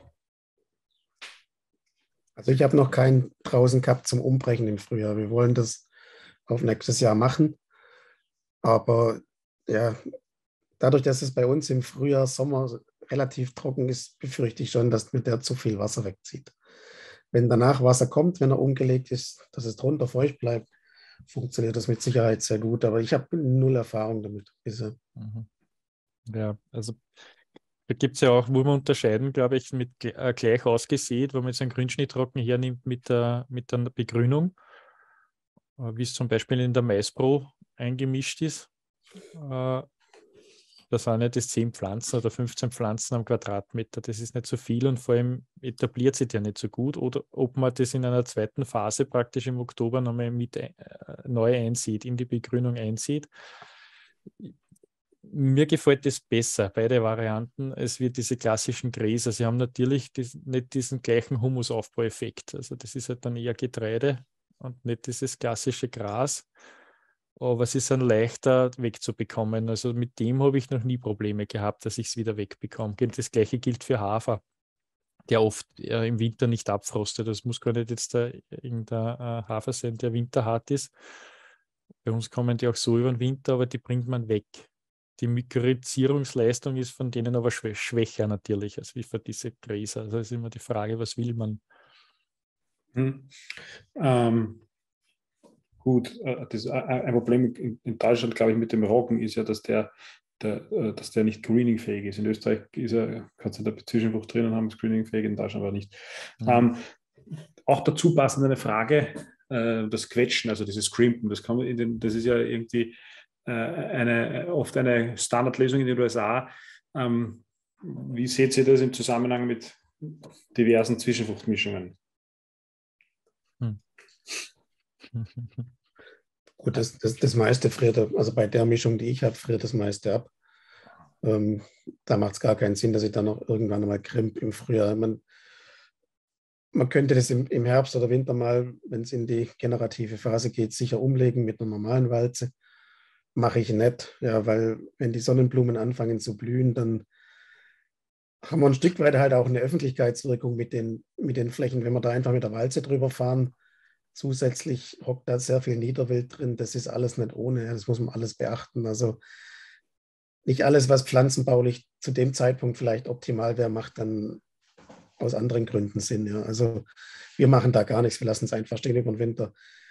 Also ich habe noch keinen draußen gehabt zum Umbrechen im Frühjahr. Wir wollen das auf nächstes Jahr machen. Aber ja, dadurch, dass es bei uns im Frühjahr, Sommer relativ trocken ist, befürchte ich schon, dass mir der zu viel Wasser wegzieht. Wenn danach Wasser kommt, wenn er umgelegt ist, dass es drunter feucht bleibt, funktioniert das mit Sicherheit sehr gut. Aber ich habe null Erfahrung damit bisher. Mhm. Ja, also da gibt es ja auch, wo man unterscheiden, glaube ich, mit gleich ausgesät, wo man jetzt einen Grünschnittrocken hernimmt mit der Begrünung, wie es zum Beispiel in der Maispro eingemischt ist. Da sind ja das 10 Pflanzen oder 15 Pflanzen am Quadratmeter. Das ist nicht so viel und vor allem etabliert sich der nicht so gut. Oder ob man das in einer zweiten Phase praktisch im Oktober nochmal mit neu einsieht, in die Begrünung einsieht. Mir gefällt das besser, beide Varianten, als wie diese klassischen Gräser. Sie haben natürlich nicht diesen gleichen Humusaufbaueffekt. Also das ist halt dann eher Getreide und nicht dieses klassische Gras. Aber sie sind leichter wegzubekommen. Also mit dem habe ich noch nie Probleme gehabt, dass ich es wieder wegbekomme. Das gleiche gilt für Hafer, der oft im Winter nicht abfrostet. Das muss gar nicht jetzt irgendein Hafer sein, der winterhart ist. Bei uns kommen die auch so über den Winter, aber die bringt man weg. Die Mykorrhizierungsleistung ist von denen aber schwächer natürlich als wie für diese Gräser. Also ist immer die Frage, was will man? Gut, ein Problem in Deutschland, glaube ich, mit dem Roggen ist ja, dass der nicht greeningfähig ist. In Österreich kannst du da Zwischenfrucht drinnen haben, ist greeningfähig, in Deutschland aber nicht. Mhm. Auch dazu passend eine Frage, das Quetschen, also dieses Crimpen, das ist ja irgendwie oft eine Standardlösung in den USA. Wie seht ihr das im Zusammenhang mit diversen Zwischenfruchtmischungen? Gut, das meiste friert, also bei der Mischung, die ich habe, friert das meiste ab. Da macht es gar keinen Sinn, dass ich dann noch irgendwann mal crimp im Frühjahr. Man könnte das im Herbst oder Winter mal, wenn es in die generative Phase geht, sicher umlegen mit einer normalen Walze. Mache ich nicht, ja, weil wenn die Sonnenblumen anfangen zu blühen, dann haben wir ein Stück weit halt auch eine Öffentlichkeitswirkung mit den Flächen, wenn wir da einfach mit der Walze drüber fahren. Zusätzlich hockt da sehr viel Niederwild drin. Das ist alles nicht ohne. Das muss man alles beachten. Also nicht alles, was pflanzenbaulich zu dem Zeitpunkt vielleicht optimal wäre, macht dann aus anderen Gründen Sinn. Ja. Also wir machen da gar nichts. Wir lassen es einfach stehen über den Winter.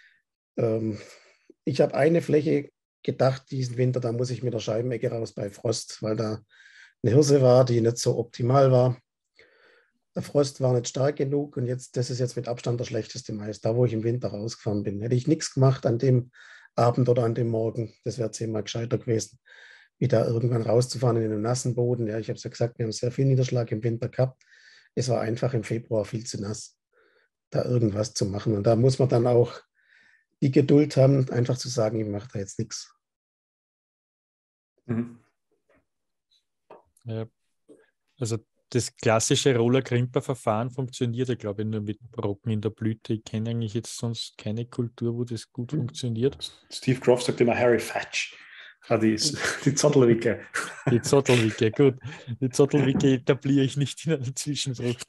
Ich habe eine Fläche gedacht, diesen Winter, da muss ich mit der Scheibenecke raus bei Frost, weil da eine Hirse war, die nicht so optimal war. Der Frost war nicht stark genug und das ist jetzt mit Abstand der schlechteste Mais, da wo ich im Winter rausgefahren bin. Hätte ich nichts gemacht an dem Abend oder an dem Morgen, das wäre 10-mal gescheiter gewesen, wie da irgendwann rauszufahren in einem nassen Boden. Ja, ich habe es ja gesagt, wir haben sehr viel Niederschlag im Winter gehabt. Es war einfach im Februar viel zu nass, da irgendwas zu machen. Und da muss man dann auch die Geduld haben, einfach zu sagen, ich mache da jetzt nichts. Mhm. Ja, also das klassische Roller-Krimper-Verfahren funktioniert ja, glaube ich, nur mit Brocken in der Blüte. Ich kenne eigentlich jetzt sonst keine Kultur, wo das gut funktioniert. Steve Groff sagt immer Harry Fatch. Die Zottelwicke. Die Zottelwicke, gut. Die Zottelwicke etabliere ich nicht in einer Zwischenfrucht.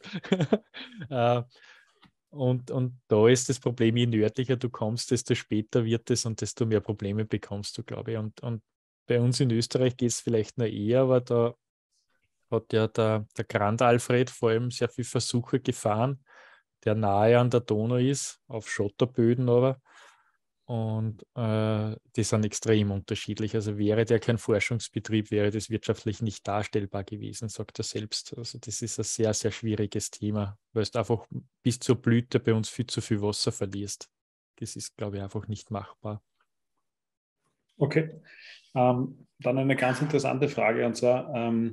Und da ist das Problem, je nördlicher du kommst, desto später wird es und desto mehr Probleme bekommst du, glaube ich. Und bei uns in Österreich geht es vielleicht noch eher, aber da hat ja der Grand Alfred vor allem sehr viele Versuche gefahren, der nahe an der Donau ist, auf Schotterböden aber. Und die sind extrem unterschiedlich. Also wäre der kein Forschungsbetrieb, wäre das wirtschaftlich nicht darstellbar gewesen, sagt er selbst. Also das ist ein sehr, sehr schwieriges Thema, weil du einfach bis zur Blüte bei uns viel zu viel Wasser verlierst. Das ist, glaube ich, einfach nicht machbar. Okay. Dann eine ganz interessante Frage, und zwar,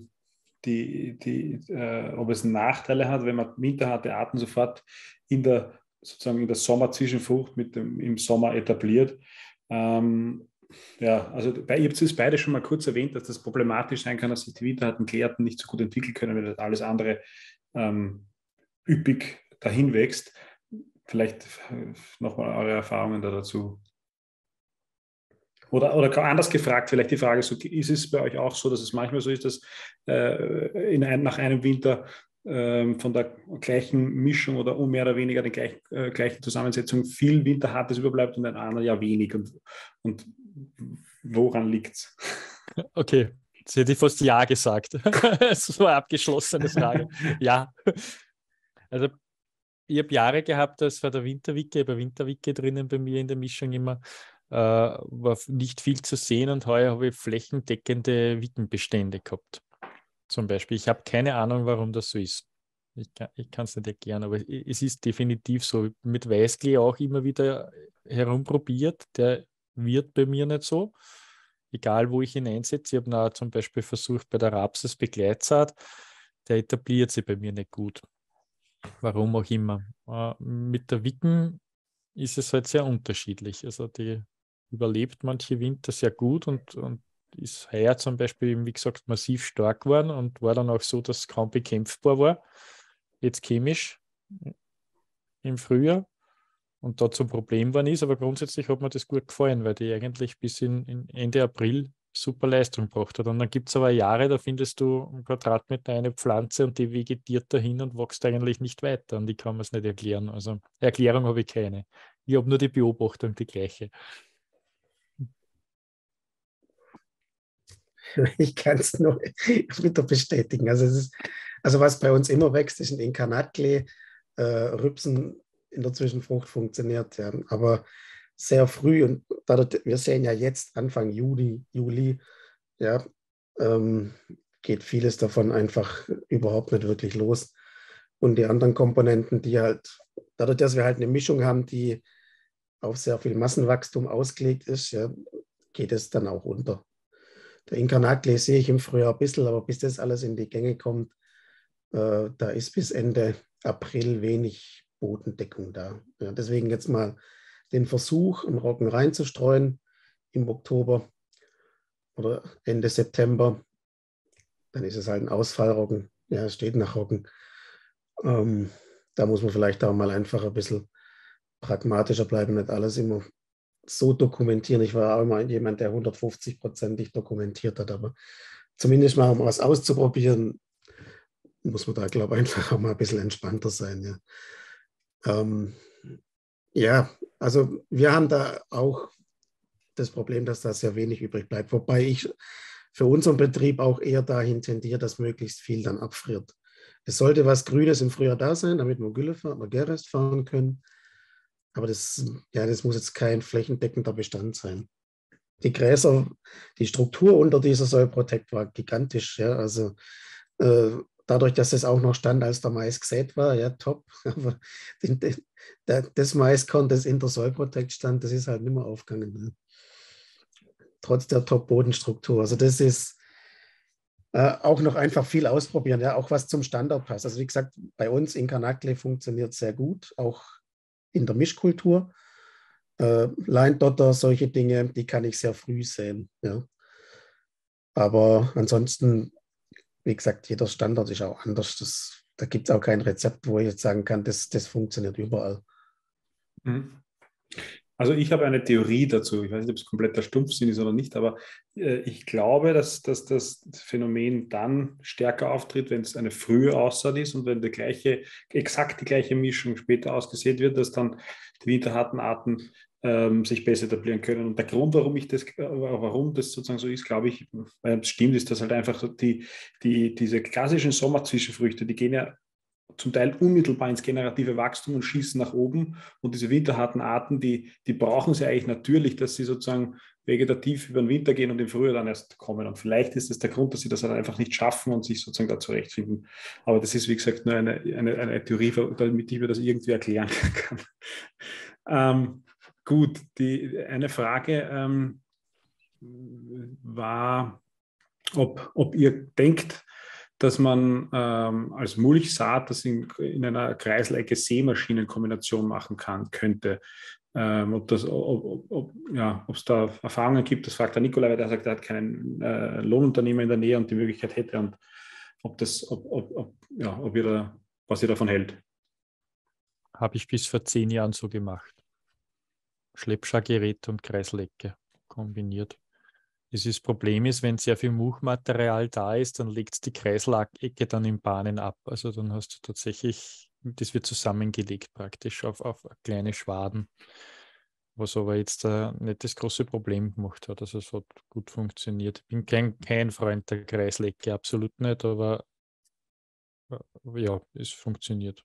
ob es Nachteile hat, wenn man winterharte Arten sofort sozusagen in der Sommerzwischenfrucht im Sommer etabliert. Ja, also ihr habt es beide schon mal kurz erwähnt, dass das problematisch sein kann, dass sich die winterharten Kläranten nicht so gut entwickeln können, wenn das alles andere üppig dahin wächst. Vielleicht nochmal eure Erfahrungen dazu. Oder anders gefragt, vielleicht die Frage, so, ist es bei euch auch so, dass es manchmal so ist, dass nach einem Winter von der gleichen Mischung oder mehr oder weniger der gleichen Zusammensetzung viel Winterhartes überbleibt und ein anderes Jahr wenig? Und woran liegt es? Okay, jetzt hätte ich fast Ja gesagt. Das war eine abgeschlossene Frage. Ja. Also ich habe Jahre gehabt, das war der Winterwicke, bei Winterwicke drinnen bei mir in der Mischung immer, war nicht viel zu sehen und heuer habe ich flächendeckende Wickenbestände gehabt. Zum Beispiel. Ich habe keine Ahnung, warum das so ist. Ich kann es nicht erklären, aber es ist definitiv so. Mit Weißklee auch immer wieder herumprobiert. Der wird bei mir nicht so. Egal, wo ich ihn einsetze. Ich habe zum Beispiel versucht, bei der Raps als Begleitsaat, der etabliert sich bei mir nicht gut. Warum auch immer. Mit der Wicken ist es halt sehr unterschiedlich. Also die überlebt manche Winter sehr gut und ist heuer zum Beispiel, wie gesagt, massiv stark geworden und war dann auch so, dass es kaum bekämpfbar war. Jetzt chemisch im Frühjahr und da zum Problem geworden ist, aber grundsätzlich hat mir das gut gefallen, weil die eigentlich bis in Ende April super Leistung gebracht hat. Und dann gibt es aber Jahre, da findest du einen Quadratmeter eine Pflanze und die vegetiert dahin und wächst eigentlich nicht weiter und ich kann mir es nicht erklären. Also Erklärung habe ich keine. Ich habe nur die Beobachtung, die gleiche. Ich kann es nur wieder bestätigen. Also was bei uns immer wächst, ist ein Inkarnatklee. Rübsen in der Zwischenfrucht funktioniert, ja. Aber sehr früh und dadurch, wir sehen ja jetzt Anfang Juli, ja, geht vieles davon einfach überhaupt nicht wirklich los. Und die anderen Komponenten, die halt, dadurch, dass wir halt eine Mischung haben, die auf sehr viel Massenwachstum ausgelegt ist, ja, geht es dann auch unter. Der Inkarnatklee sehe ich im Frühjahr ein bisschen, aber bis das alles in die Gänge kommt, da ist bis Ende April wenig Bodendeckung da. Ja, deswegen jetzt mal den Versuch, einen Roggen reinzustreuen im Oktober oder Ende September. Dann ist es halt ein Ausfallroggen. Ja, es steht nach Roggen. Da muss man vielleicht auch mal einfach ein bisschen pragmatischer bleiben, nicht alles immer so dokumentieren. Ich war auch immer jemand, der 150%ig dokumentiert hat, aber zumindest mal, um was auszuprobieren, muss man da, glaube ich, einfach auch mal ein bisschen entspannter sein. Ja. Ja, also wir haben da auch das Problem, dass da sehr wenig übrig bleibt, wobei ich für unseren Betrieb auch eher dahin tendiere, dass möglichst viel dann abfriert. Es sollte was Grünes im Frühjahr da sein, damit wir Gülle oder Gerest fahren können. Aber das muss jetzt kein flächendeckender Bestand sein. Die Gräser, die Struktur unter dieser Soil Protect war gigantisch. Ja, also dadurch, dass es auch noch stand, als der Mais gesät war, ja, top. Aber das Maiskorn, das in der Soil Protect stand, das ist halt nicht mehr aufgegangen. Ne? Trotz der Top-Bodenstruktur. Also das ist auch noch einfach viel ausprobieren, ja, auch was zum Standard passt. Also wie gesagt, bei uns Inkarnatklee funktioniert sehr gut, auch in der Mischkultur. Leindotter, solche Dinge, die kann ich sehr früh säen. Ja. Aber ansonsten wie gesagt, jeder Standort ist auch anders. Da gibt es auch kein Rezept, wo ich jetzt sagen kann, das funktioniert überall. Mhm. Also ich habe eine Theorie dazu. Ich weiß nicht, ob es kompletter Stumpfsinn ist oder nicht, aber ich glaube, dass das Phänomen dann stärker auftritt, wenn es eine frühe Aussaat ist und wenn exakt die gleiche Mischung später ausgesät wird, dass dann die winterharten Arten sich besser etablieren können. Und der Grund, warum das sozusagen so ist, glaube ich, weil es stimmt, ist, dass halt einfach so diese klassischen Sommerzwischenfrüchte, die gehen ja zum Teil unmittelbar ins generative Wachstum und schießen nach oben. Und diese winterharten Arten, die brauchen sie eigentlich natürlich, dass sie sozusagen vegetativ über den Winter gehen und im Frühjahr dann erst kommen. Und vielleicht ist das der Grund, dass sie das halt einfach nicht schaffen und sich sozusagen da zurechtfinden. Aber das ist, wie gesagt, nur eine Theorie, damit ich mir das irgendwie erklären kann. Gut, eine Frage war, ob ihr denkt, dass man als Mulchsaat das in einer Kreiselecke-Sämaschinenkombination machen könnte. Ob es da Erfahrungen gibt, das fragt der Nikolai, weil der sagt, er hat keinen Lohnunternehmer in der Nähe und die Möglichkeit hätte und was ihr davon hält. Habe ich bis vor 10 Jahren so gemacht. Schleppschargerät und Kreiselecke kombiniert. Das Problem ist, wenn sehr viel Mulchmaterial da ist, dann legt es die Kreiselecke dann in Bahnen ab. Also dann hast du tatsächlich, das wird zusammengelegt praktisch auf kleine Schwaden, was aber jetzt nicht das große Problem gemacht hat. Also es hat gut funktioniert. Ich bin kein Freund der Kreiselecke, absolut nicht, aber ja, es funktioniert.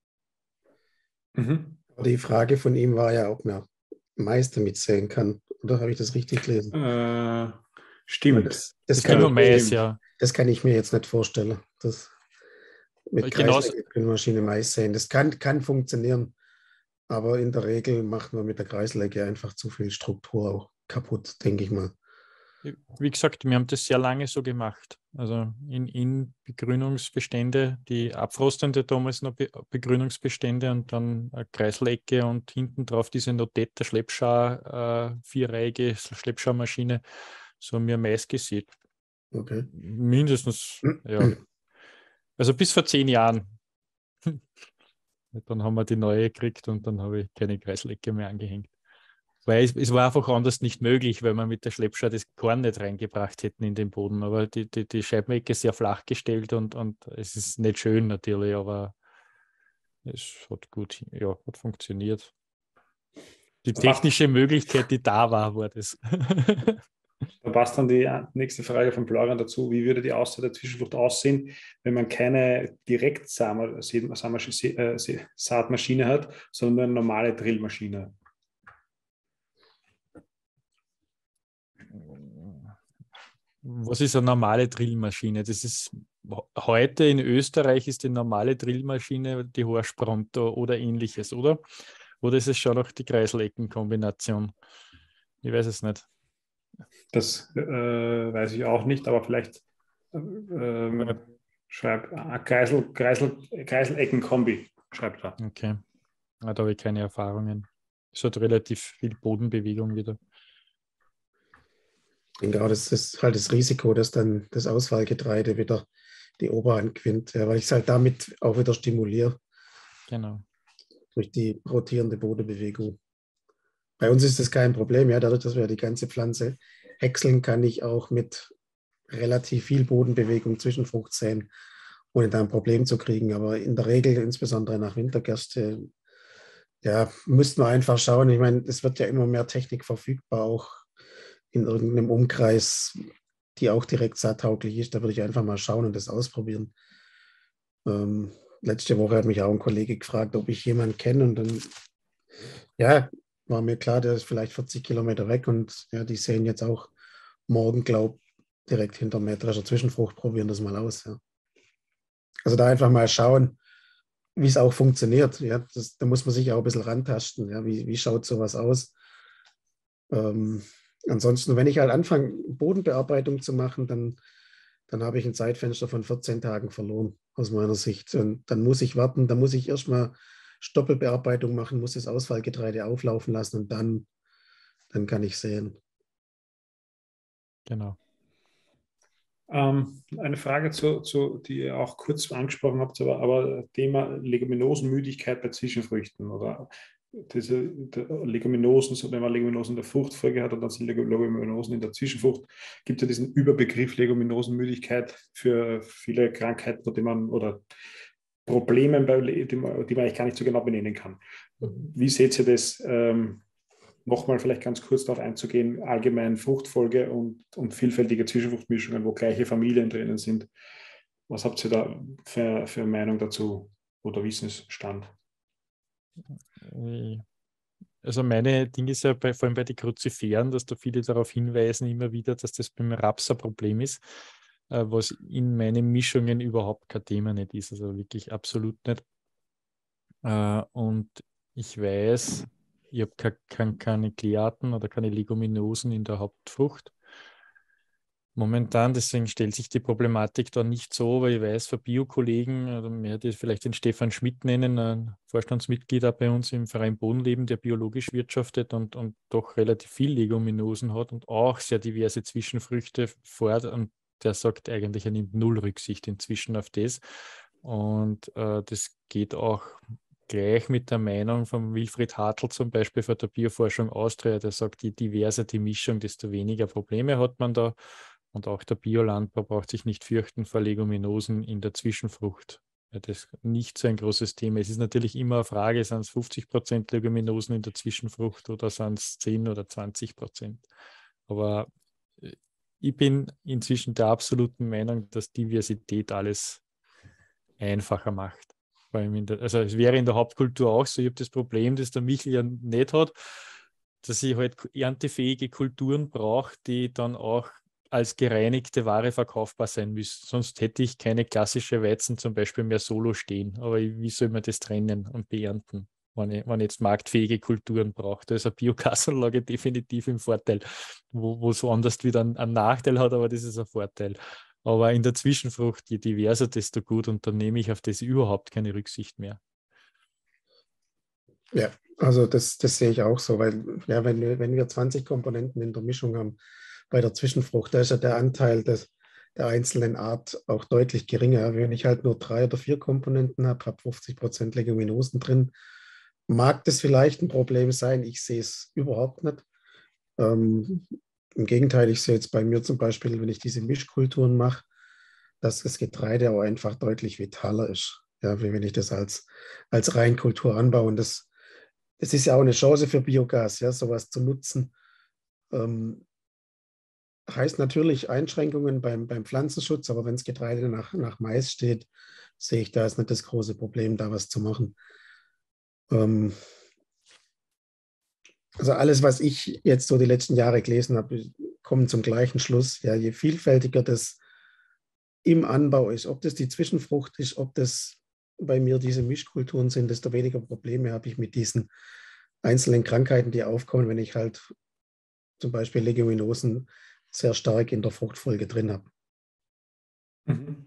Mhm. Aber die Frage von ihm war ja, ob man Mais damit säen kann. Oder habe ich das richtig gelesen? Stimmt. Das Kann kann nur ich Mais, ja. Das kann ich mir jetzt nicht vorstellen. Das mit Genauso, Kreislecke-Kühlmaschine Mais säen. Das kann funktionieren, aber in der Regel macht man mit der Kreislecke einfach zu viel Struktur auch kaputt, denke ich mal. wie gesagt, wir haben das sehr lange so gemacht. Also in Begrünungsbestände, die abfrostende damals noch Begrünungsbestände und dann eine Kreiselecke und hinten drauf diese Notetta Schleppschar, vierreihige Schleppscharmaschine. So haben wir Mais gesät. Okay. Mindestens, ja. Also bis vor 10 Jahren. Dann haben wir die neue gekriegt und dann habe ich keine Kreiselecke mehr angehängt. Weil es war einfach anders nicht möglich, weil wir mit der Schleppschar das Korn nicht reingebracht hätten in den Boden. Aber die Scheibenecke ist sehr flach gestellt und es ist nicht schön natürlich, aber es hat gut, ja, hat funktioniert. Die technische Möglichkeit, die da war das. Da passt dann die nächste Frage von Florian dazu. Wie würde die Aussaat der Zwischenfrucht aussehen, wenn man keine Direktsaatmaschine hat, sondern nur eine normale Drillmaschine? Was ist eine normale Drillmaschine? Das ist heute in Österreich ist die normale Drillmaschine die Horsch Pronto oder ähnliches, oder? Oder ist es schon noch die Kreiseleckenkombination? Ich weiß es nicht. Das weiß ich auch nicht, aber vielleicht schreibt Kreisel-Ecken-Kombi, schreibt er. Okay, da habe ich keine Erfahrungen. Es hat relativ viel Bodenbewegung wieder. Genau, das ist halt das Risiko, dass dann das Ausfallgetreide wieder die Oberhand gewinnt, ja, weil ich es halt damit auch wieder stimuliere. Genau. Durch die rotierende Bodenbewegung. Bei uns ist das kein Problem, ja, dadurch, dass wir die ganze Pflanze häckseln, kann ich auch mit relativ viel Bodenbewegung Zwischenfrucht säen, ohne da ein Problem zu kriegen. Aber in der Regel, insbesondere nach Wintergerste, ja, müssten wir einfach schauen. Ich meine, es wird ja immer mehr Technik verfügbar, auch in irgendeinem Umkreis, die auch direkt saattauglich ist. Da würde ich einfach mal schauen und das ausprobieren. Letzte Woche hat mich auch ein Kollege gefragt, ob ich jemanden kenne und dann, ja, war mir klar, der ist vielleicht 40 Kilometer weg und ja, die sehen jetzt auch morgen, glaube ich, direkt hinter Mähdrescher Zwischenfrucht, probieren das mal aus. Ja. Also da einfach mal schauen, wie es auch funktioniert. Ja, da muss man sich auch ein bisschen rantasten. Ja, wie schaut sowas aus? Ansonsten, wenn ich halt anfange, Bodenbearbeitung zu machen, dann habe ich ein Zeitfenster von 14 Tagen verloren, aus meiner Sicht. Und dann muss ich warten, dann muss ich erstmal Stoppelbearbeitung machen, muss das Ausfallgetreide auflaufen lassen und dann kann ich säen. Genau. Eine Frage, die ihr auch kurz angesprochen habt, aber Thema Leguminosenmüdigkeit bei Zwischenfrüchten oder diese Leguminosen, so wenn man Leguminosen in der Fruchtfolge hat und dann sind Leguminosen in der Zwischenfrucht, gibt es ja diesen Überbegriff Leguminosenmüdigkeit für viele Krankheiten, oder Probleme, die man eigentlich gar nicht so genau benennen kann. Wie seht ihr das? Nochmal vielleicht ganz kurz darauf einzugehen, allgemein Fruchtfolge und vielfältige Zwischenfruchtmischungen, wo gleiche Familien drinnen sind. Was habt ihr da für Meinung dazu oder Wissensstand? Also meine Ding ist ja vor allem bei den Kruziferen, dass da viele darauf hinweisen immer wieder, dass das beim Raps ein Problem ist, was in meinen Mischungen überhaupt kein Thema nicht ist, also wirklich absolut nicht. Und ich weiß, ich habe keine Gliaten oder keine Leguminosen in der Hauptfrucht. Momentan, deswegen stellt sich die Problematik da nicht so, weil ich weiß, von Biokollegen, oder man hätte vielleicht den Stefan Schmidt nennen, ein Vorstandsmitglied auch bei uns im Verein Bodenleben, der biologisch wirtschaftet und doch relativ viel Leguminosen hat und auch sehr diverse Zwischenfrüchte fordert. Und der sagt eigentlich, er nimmt null Rücksicht inzwischen auf das. Und das geht auch gleich mit der Meinung von Wilfried Hartl zum Beispiel von der Bioforschung Austria, der sagt, je diverser die Mischung, desto weniger Probleme hat man da. Und auch der Biolandbau braucht sich nicht fürchten vor Leguminosen in der Zwischenfrucht. Ja, das ist nicht so ein großes Thema. Es ist natürlich immer eine Frage, sind es 50% Leguminosen in der Zwischenfrucht oder sind es 10 oder 20%? Aber ich bin inzwischen der absoluten Meinung, dass Diversität alles einfacher macht. Vor allem also es wäre in der Hauptkultur auch so. Ich habe das Problem, das der Michel ja nicht hat, dass ich halt erntefähige Kulturen brauche, die dann auch als gereinigte Ware verkaufbar sein müssen. Sonst hätte ich keine klassische Weizen zum Beispiel mehr solo stehen. Aber wie soll man das trennen und beernten, wenn ich jetzt marktfähige Kulturen brauche? Da ist eine Biogasanlage definitiv im Vorteil, wo es anders wieder einen Nachteil hat, aber das ist ein Vorteil. Aber in der Zwischenfrucht, je diverser, desto gut. Und dann nehme ich auf das überhaupt keine Rücksicht mehr. Ja, also das sehe ich auch so, weil ja, wenn wir 20 Komponenten in der Mischung haben, bei der Zwischenfrucht, da ist ja der Anteil der einzelnen Art auch deutlich geringer. Wenn ich halt nur 3 oder 4 Komponenten habe 50% Leguminosen drin, mag das vielleicht ein Problem sein. Ich sehe es überhaupt nicht. Im Gegenteil, ich sehe jetzt bei mir zum Beispiel, wenn ich diese Mischkulturen mache, dass das Getreide auch einfach deutlich vitaler ist. Ja, wie wenn ich das als Reinkultur anbaue. Und das ist ja auch eine Chance für Biogas, ja, sowas zu nutzen. Heißt natürlich Einschränkungen beim Pflanzenschutz, aber wenn das Getreide nach Mais steht, sehe ich da ist nicht das große Problem, da was zu machen. Also alles, was ich jetzt so die letzten Jahre gelesen habe, kommt zum gleichen Schluss. Ja, je vielfältiger das im Anbau ist, ob das die Zwischenfrucht ist, ob das bei mir diese Mischkulturen sind, desto weniger Probleme habe ich mit diesen einzelnen Krankheiten, die aufkommen, wenn ich halt zum Beispiel Leguminosen sehr stark in der Fruchtfolge drin habe. Mhm.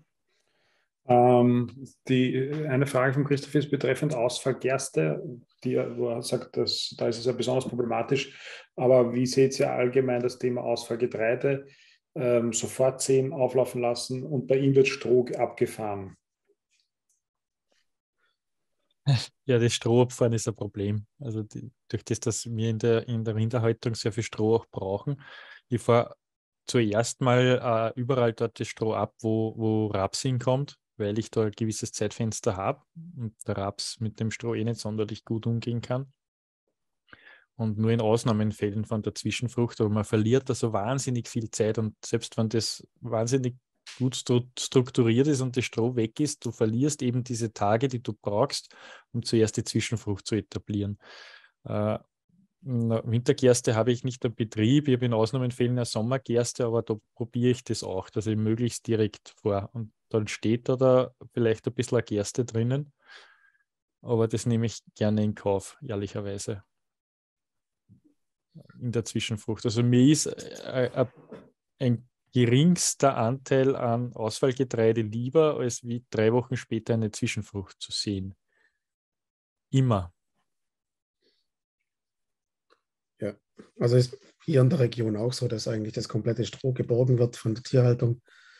Eine Frage von Christoph ist betreffend Ausfall Gerste, wo er sagt, da ist es ja besonders problematisch. Aber wie seht ihr allgemein das Thema Ausfall Getreide? Sofort säen, auflaufen lassen und bei ihm wird Stroh abgefahren. Ja, das Strohabfahren ist ein Problem. Also durch das, dass wir in der Rinderhaltung sehr viel Stroh auch brauchen. Ich fahre zuerst mal überall dort das Stroh ab, wo Raps hinkommt, weil ich da ein gewisses Zeitfenster habe und der Raps mit dem Stroh nicht sonderlich gut umgehen kann. Und nur in Ausnahmefällen von der Zwischenfrucht, aber man verliert da so wahnsinnig viel Zeit und selbst wenn das wahnsinnig gut strukturiert ist und das Stroh weg ist, du verlierst eben diese Tage, die du brauchst, um zuerst die Zwischenfrucht zu etablieren. Wintergerste habe ich nicht im Betrieb, ich habe in Ausnahmefällen eine Sommergerste, aber da probiere ich das auch, dass ich möglichst direkt vor. Und dann steht da vielleicht ein bisschen eine Gerste drinnen, aber das nehme ich gerne in Kauf, ehrlicherweise, in der Zwischenfrucht. Also mir ist ein geringster Anteil an Ausfallgetreide lieber, als wie 3 Wochen später eine Zwischenfrucht zu sehen. Immer. Ja, also ist hier in der Region auch so, dass eigentlich das komplette Stroh geborgen wird von der Tierhaltung.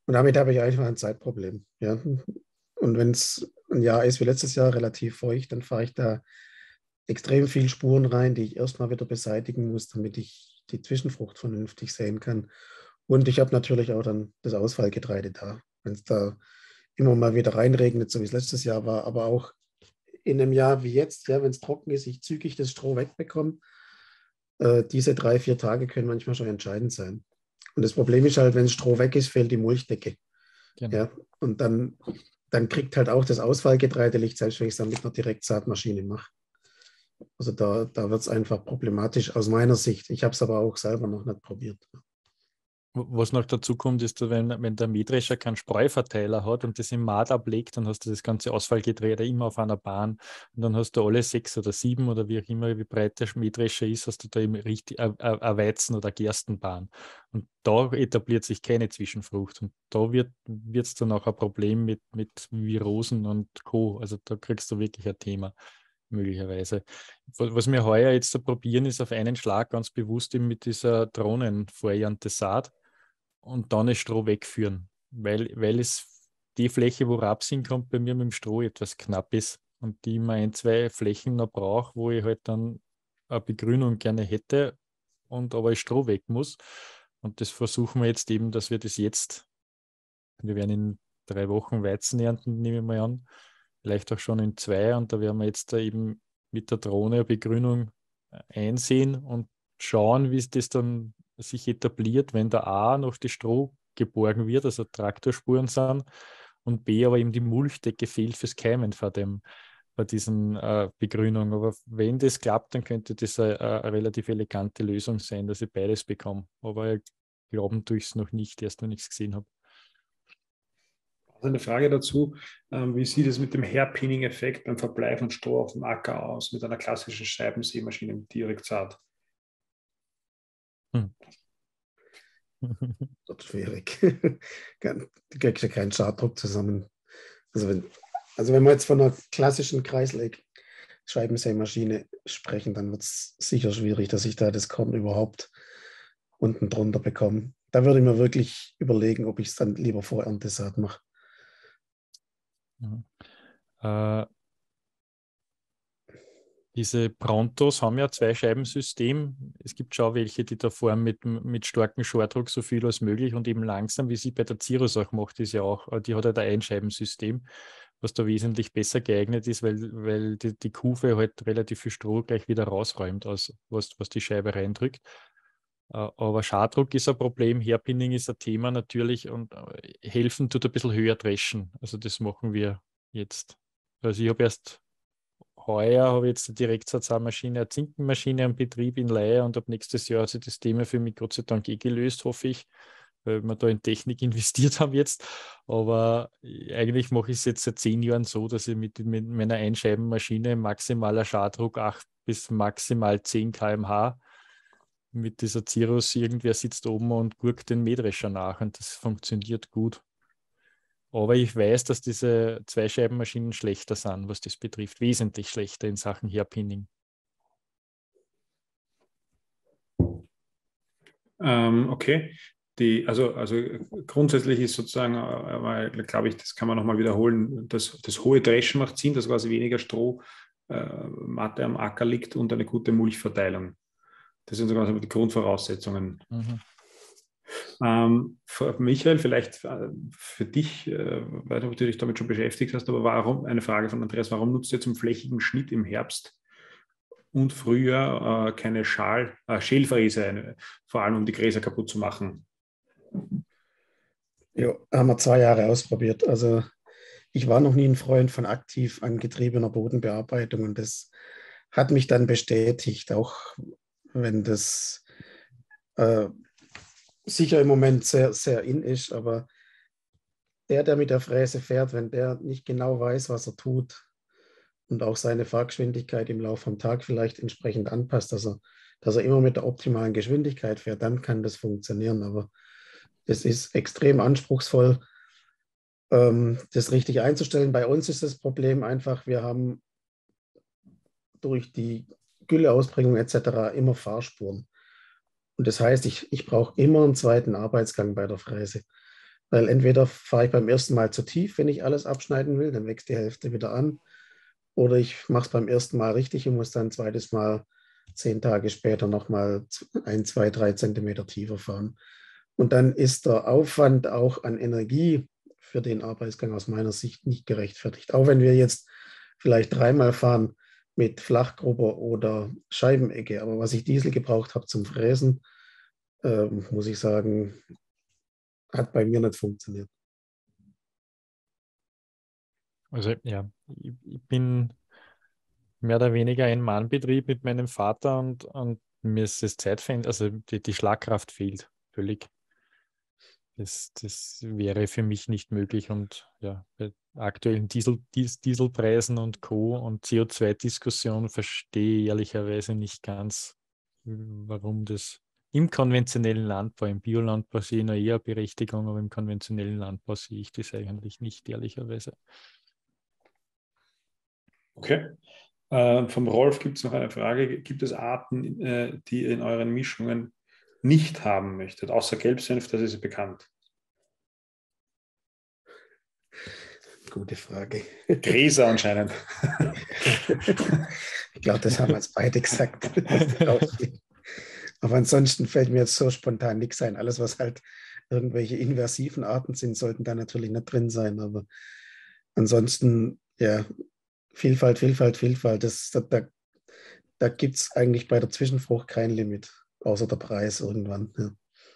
Und damit habe ich einfach ein Zeitproblem. Ja. Und wenn es ein Jahr ist wie letztes Jahr, relativ feucht, dann fahre ich da extrem viel Spuren rein, die ich erstmal wieder beseitigen muss, damit ich die Zwischenfrucht vernünftig sehen kann. Und ich habe natürlich auch dann das Ausfallgetreide da. Wenn es da immer mal wieder reinregnet, so wie es letztes Jahr war, aber auch in einem Jahr wie jetzt, ja, wenn es trocken ist, ich zügig das Stroh wegbekomme, diese 3, 4 Tage können manchmal schon entscheidend sein. Und das Problem ist halt, wenn das Stroh weg ist, fehlt die Mulchdecke. Genau. Ja, und dann kriegt halt auch das Ausfallgetreide Licht, selbst wenn ich es dann mit einer Direktsaatmaschine mache. Also da wird es einfach problematisch aus meiner Sicht. Ich habe es aber auch selber noch nicht probiert. Was noch dazu kommt, ist, wenn der Mähdrescher keinen Spreuverteiler hat und das im Maat ablegt, dann hast du das ganze Ausfallgetreide immer auf einer Bahn und dann hast du alle 6 oder 7 oder wie auch immer, wie breit der Mähdrescher ist, hast du da eben richtig eine Weizen- oder Gerstenbahn. Und da etabliert sich keine Zwischenfrucht. Und da wird es dann auch ein Problem mit Virosen und Co. Also da kriegst du wirklich ein Thema möglicherweise. Was wir heuer jetzt da probieren, ist auf einen Schlag ganz bewusst eben mit dieser drohnenfeuernde Saat und dann das Stroh wegführen, weil es die Fläche, wo Raps hinkommt, bei mir mit dem Stroh etwas knapp ist und die immer 1, 2 Flächen noch brauche, wo ich halt dann eine Begrünung gerne hätte und aber das Stroh weg muss. Und das versuchen wir jetzt eben, dass wir das jetzt, wir werden in 3 Wochen Weizen ernten, nehme ich mal an, vielleicht auch schon in 2 und da werden wir jetzt da eben mit der Drohne eine Begrünung einsehen und schauen, wie es das dann sich etabliert, wenn da A noch das Stroh geborgen wird, also Traktorspuren sind und B aber eben die Mulchdecke fehlt fürs Keimen bei diesen Begrünungen. Aber wenn das klappt, dann könnte das eine relativ elegante Lösung sein, dass ich beides bekomme. Aber glauben tue ich es noch nicht, erst wenn ich es gesehen habe. Also eine Frage dazu, wie sieht es mit dem Hairpinning-Effekt beim Verbleib von Stroh auf dem Acker aus, mit einer klassischen Scheibensämaschine mit Direktsaat? Hm. Das wird schwierig. Du kriegst ja keinen Schaddruck zusammen. Also wenn wir jetzt von einer klassischen Kreisscheibensämaschine sprechen, dann wird es sicher schwierig, dass ich da das Korn überhaupt unten drunter bekomme. Da würde ich mir wirklich überlegen, ob ich es dann lieber vor Erntesaat mache. Diese Prontos haben ja 2-Scheibensystem. Es gibt schon welche, die da fahren mit starkem Shortdruck so viel als möglich und eben langsam, wie sie bei der Cirrus auch macht, ist ja auch, die hat ja ein Einscheibensystem, was da wesentlich besser geeignet ist, weil die Kufe halt relativ viel Stroh gleich wieder rausräumt, was die Scheibe reindrückt. Aber Schadruck ist ein Problem, Hairpinning ist ein Thema natürlich und helfen tut ein bisschen höher dreschen. Also das machen wir jetzt. Also ich habe erst heuer habe ich jetzt eine Direktsaatmaschine, eine Zinkenmaschine am Betrieb in Leier und ab nächstes Jahr hat sich das Thema für mich Gott sei Dank gelöst, hoffe ich, weil wir da in Technik investiert haben jetzt. Aber eigentlich mache ich es jetzt seit 10 Jahren so, dass ich mit meiner Einscheibenmaschine maximaler Schadruck 8 bis maximal 10 km/h mit dieser Cirrus, irgendwer sitzt oben und gurkt den Mähdrescher nach und das funktioniert gut. Aber ich weiß, dass diese 2-Scheibenmaschinen schlechter sind, was das betrifft. Wesentlich schlechter in Sachen Hairpinning. Okay. Also grundsätzlich ist sozusagen, glaube ich, das kann man nochmal wiederholen, das hohe Dreschen macht Sinn, dass quasi weniger Strohmatte am Acker liegt und eine gute Mulchverteilung. Das sind sogar die Grundvoraussetzungen. Mhm. Michael, vielleicht für dich, weiß nicht, ob du dich damit schon beschäftigt hast, aber eine Frage von Andreas, warum nutzt ihr zum flächigen Schnitt im Herbst und Frühjahr keine Schälfräse, vor allem um die Gräser kaputt zu machen? Ja, haben wir 2 Jahre ausprobiert. Also ich war noch nie ein Freund von aktiv angetriebener Bodenbearbeitung und das hat mich dann bestätigt, auch wenn das sicher im Moment sehr, sehr in ist, aber der mit der Fräse fährt, wenn der nicht genau weiß, was er tut und auch seine Fahrgeschwindigkeit im Laufe vom Tag vielleicht entsprechend anpasst, dass er immer mit der optimalen Geschwindigkeit fährt, dann kann das funktionieren. Aber es ist extrem anspruchsvoll, das richtig einzustellen. Bei uns ist das Problem einfach, wir haben durch die Gülleausbringung etc. immer Fahrspuren. Und das heißt, ich brauche immer einen zweiten Arbeitsgang bei der Fräse. Weil entweder fahre ich beim ersten Mal zu tief, wenn ich alles abschneiden will, dann wächst die Hälfte wieder an. Oder ich mache es beim ersten Mal richtig und muss dann ein zweites Mal 10 Tage später nochmal 1, 2, 3 Zentimeter tiefer fahren. Und dann ist der Aufwand auch an Energie für den Arbeitsgang aus meiner Sicht nicht gerechtfertigt. Auch wenn wir jetzt vielleicht 3-mal fahren mit Flachgrubber oder Scheibenecke. Aber was ich Diesel gebraucht habe zum Fräsen, muss ich sagen, hat bei mir nicht funktioniert. Also ja, ich bin mehr oder weniger ein Mannbetrieb mit meinem Vater und mir ist das Zeitfenster, also die Schlagkraft fehlt völlig. Das wäre für mich nicht möglich und ja, bei aktuellen Dieselpreisen und Co. und CO2-Diskussion verstehe ich ehrlicherweise nicht ganz, warum das im konventionellen Landbau, im Biolandbau sehe ich noch eher Berechtigung, aber im konventionellen Landbau sehe ich das eigentlich nicht, ehrlicherweise. Okay. Vom Rolf gibt es noch eine Frage. Gibt es Arten, die ihr in euren Mischungen nicht haben möchtet, außer Gelbsenf, das ist bekannt? Gute Frage. Gräser anscheinend. Ich glaube, das haben wir jetzt beide gesagt. Aber ansonsten fällt mir jetzt so spontan nichts ein. Alles, was halt irgendwelche invasiven Arten sind, sollten da natürlich nicht drin sein. Aber ansonsten, ja, Vielfalt, Vielfalt, Vielfalt. Da gibt es eigentlich bei der Zwischenfrucht kein Limit, außer der Preis irgendwann. Ja.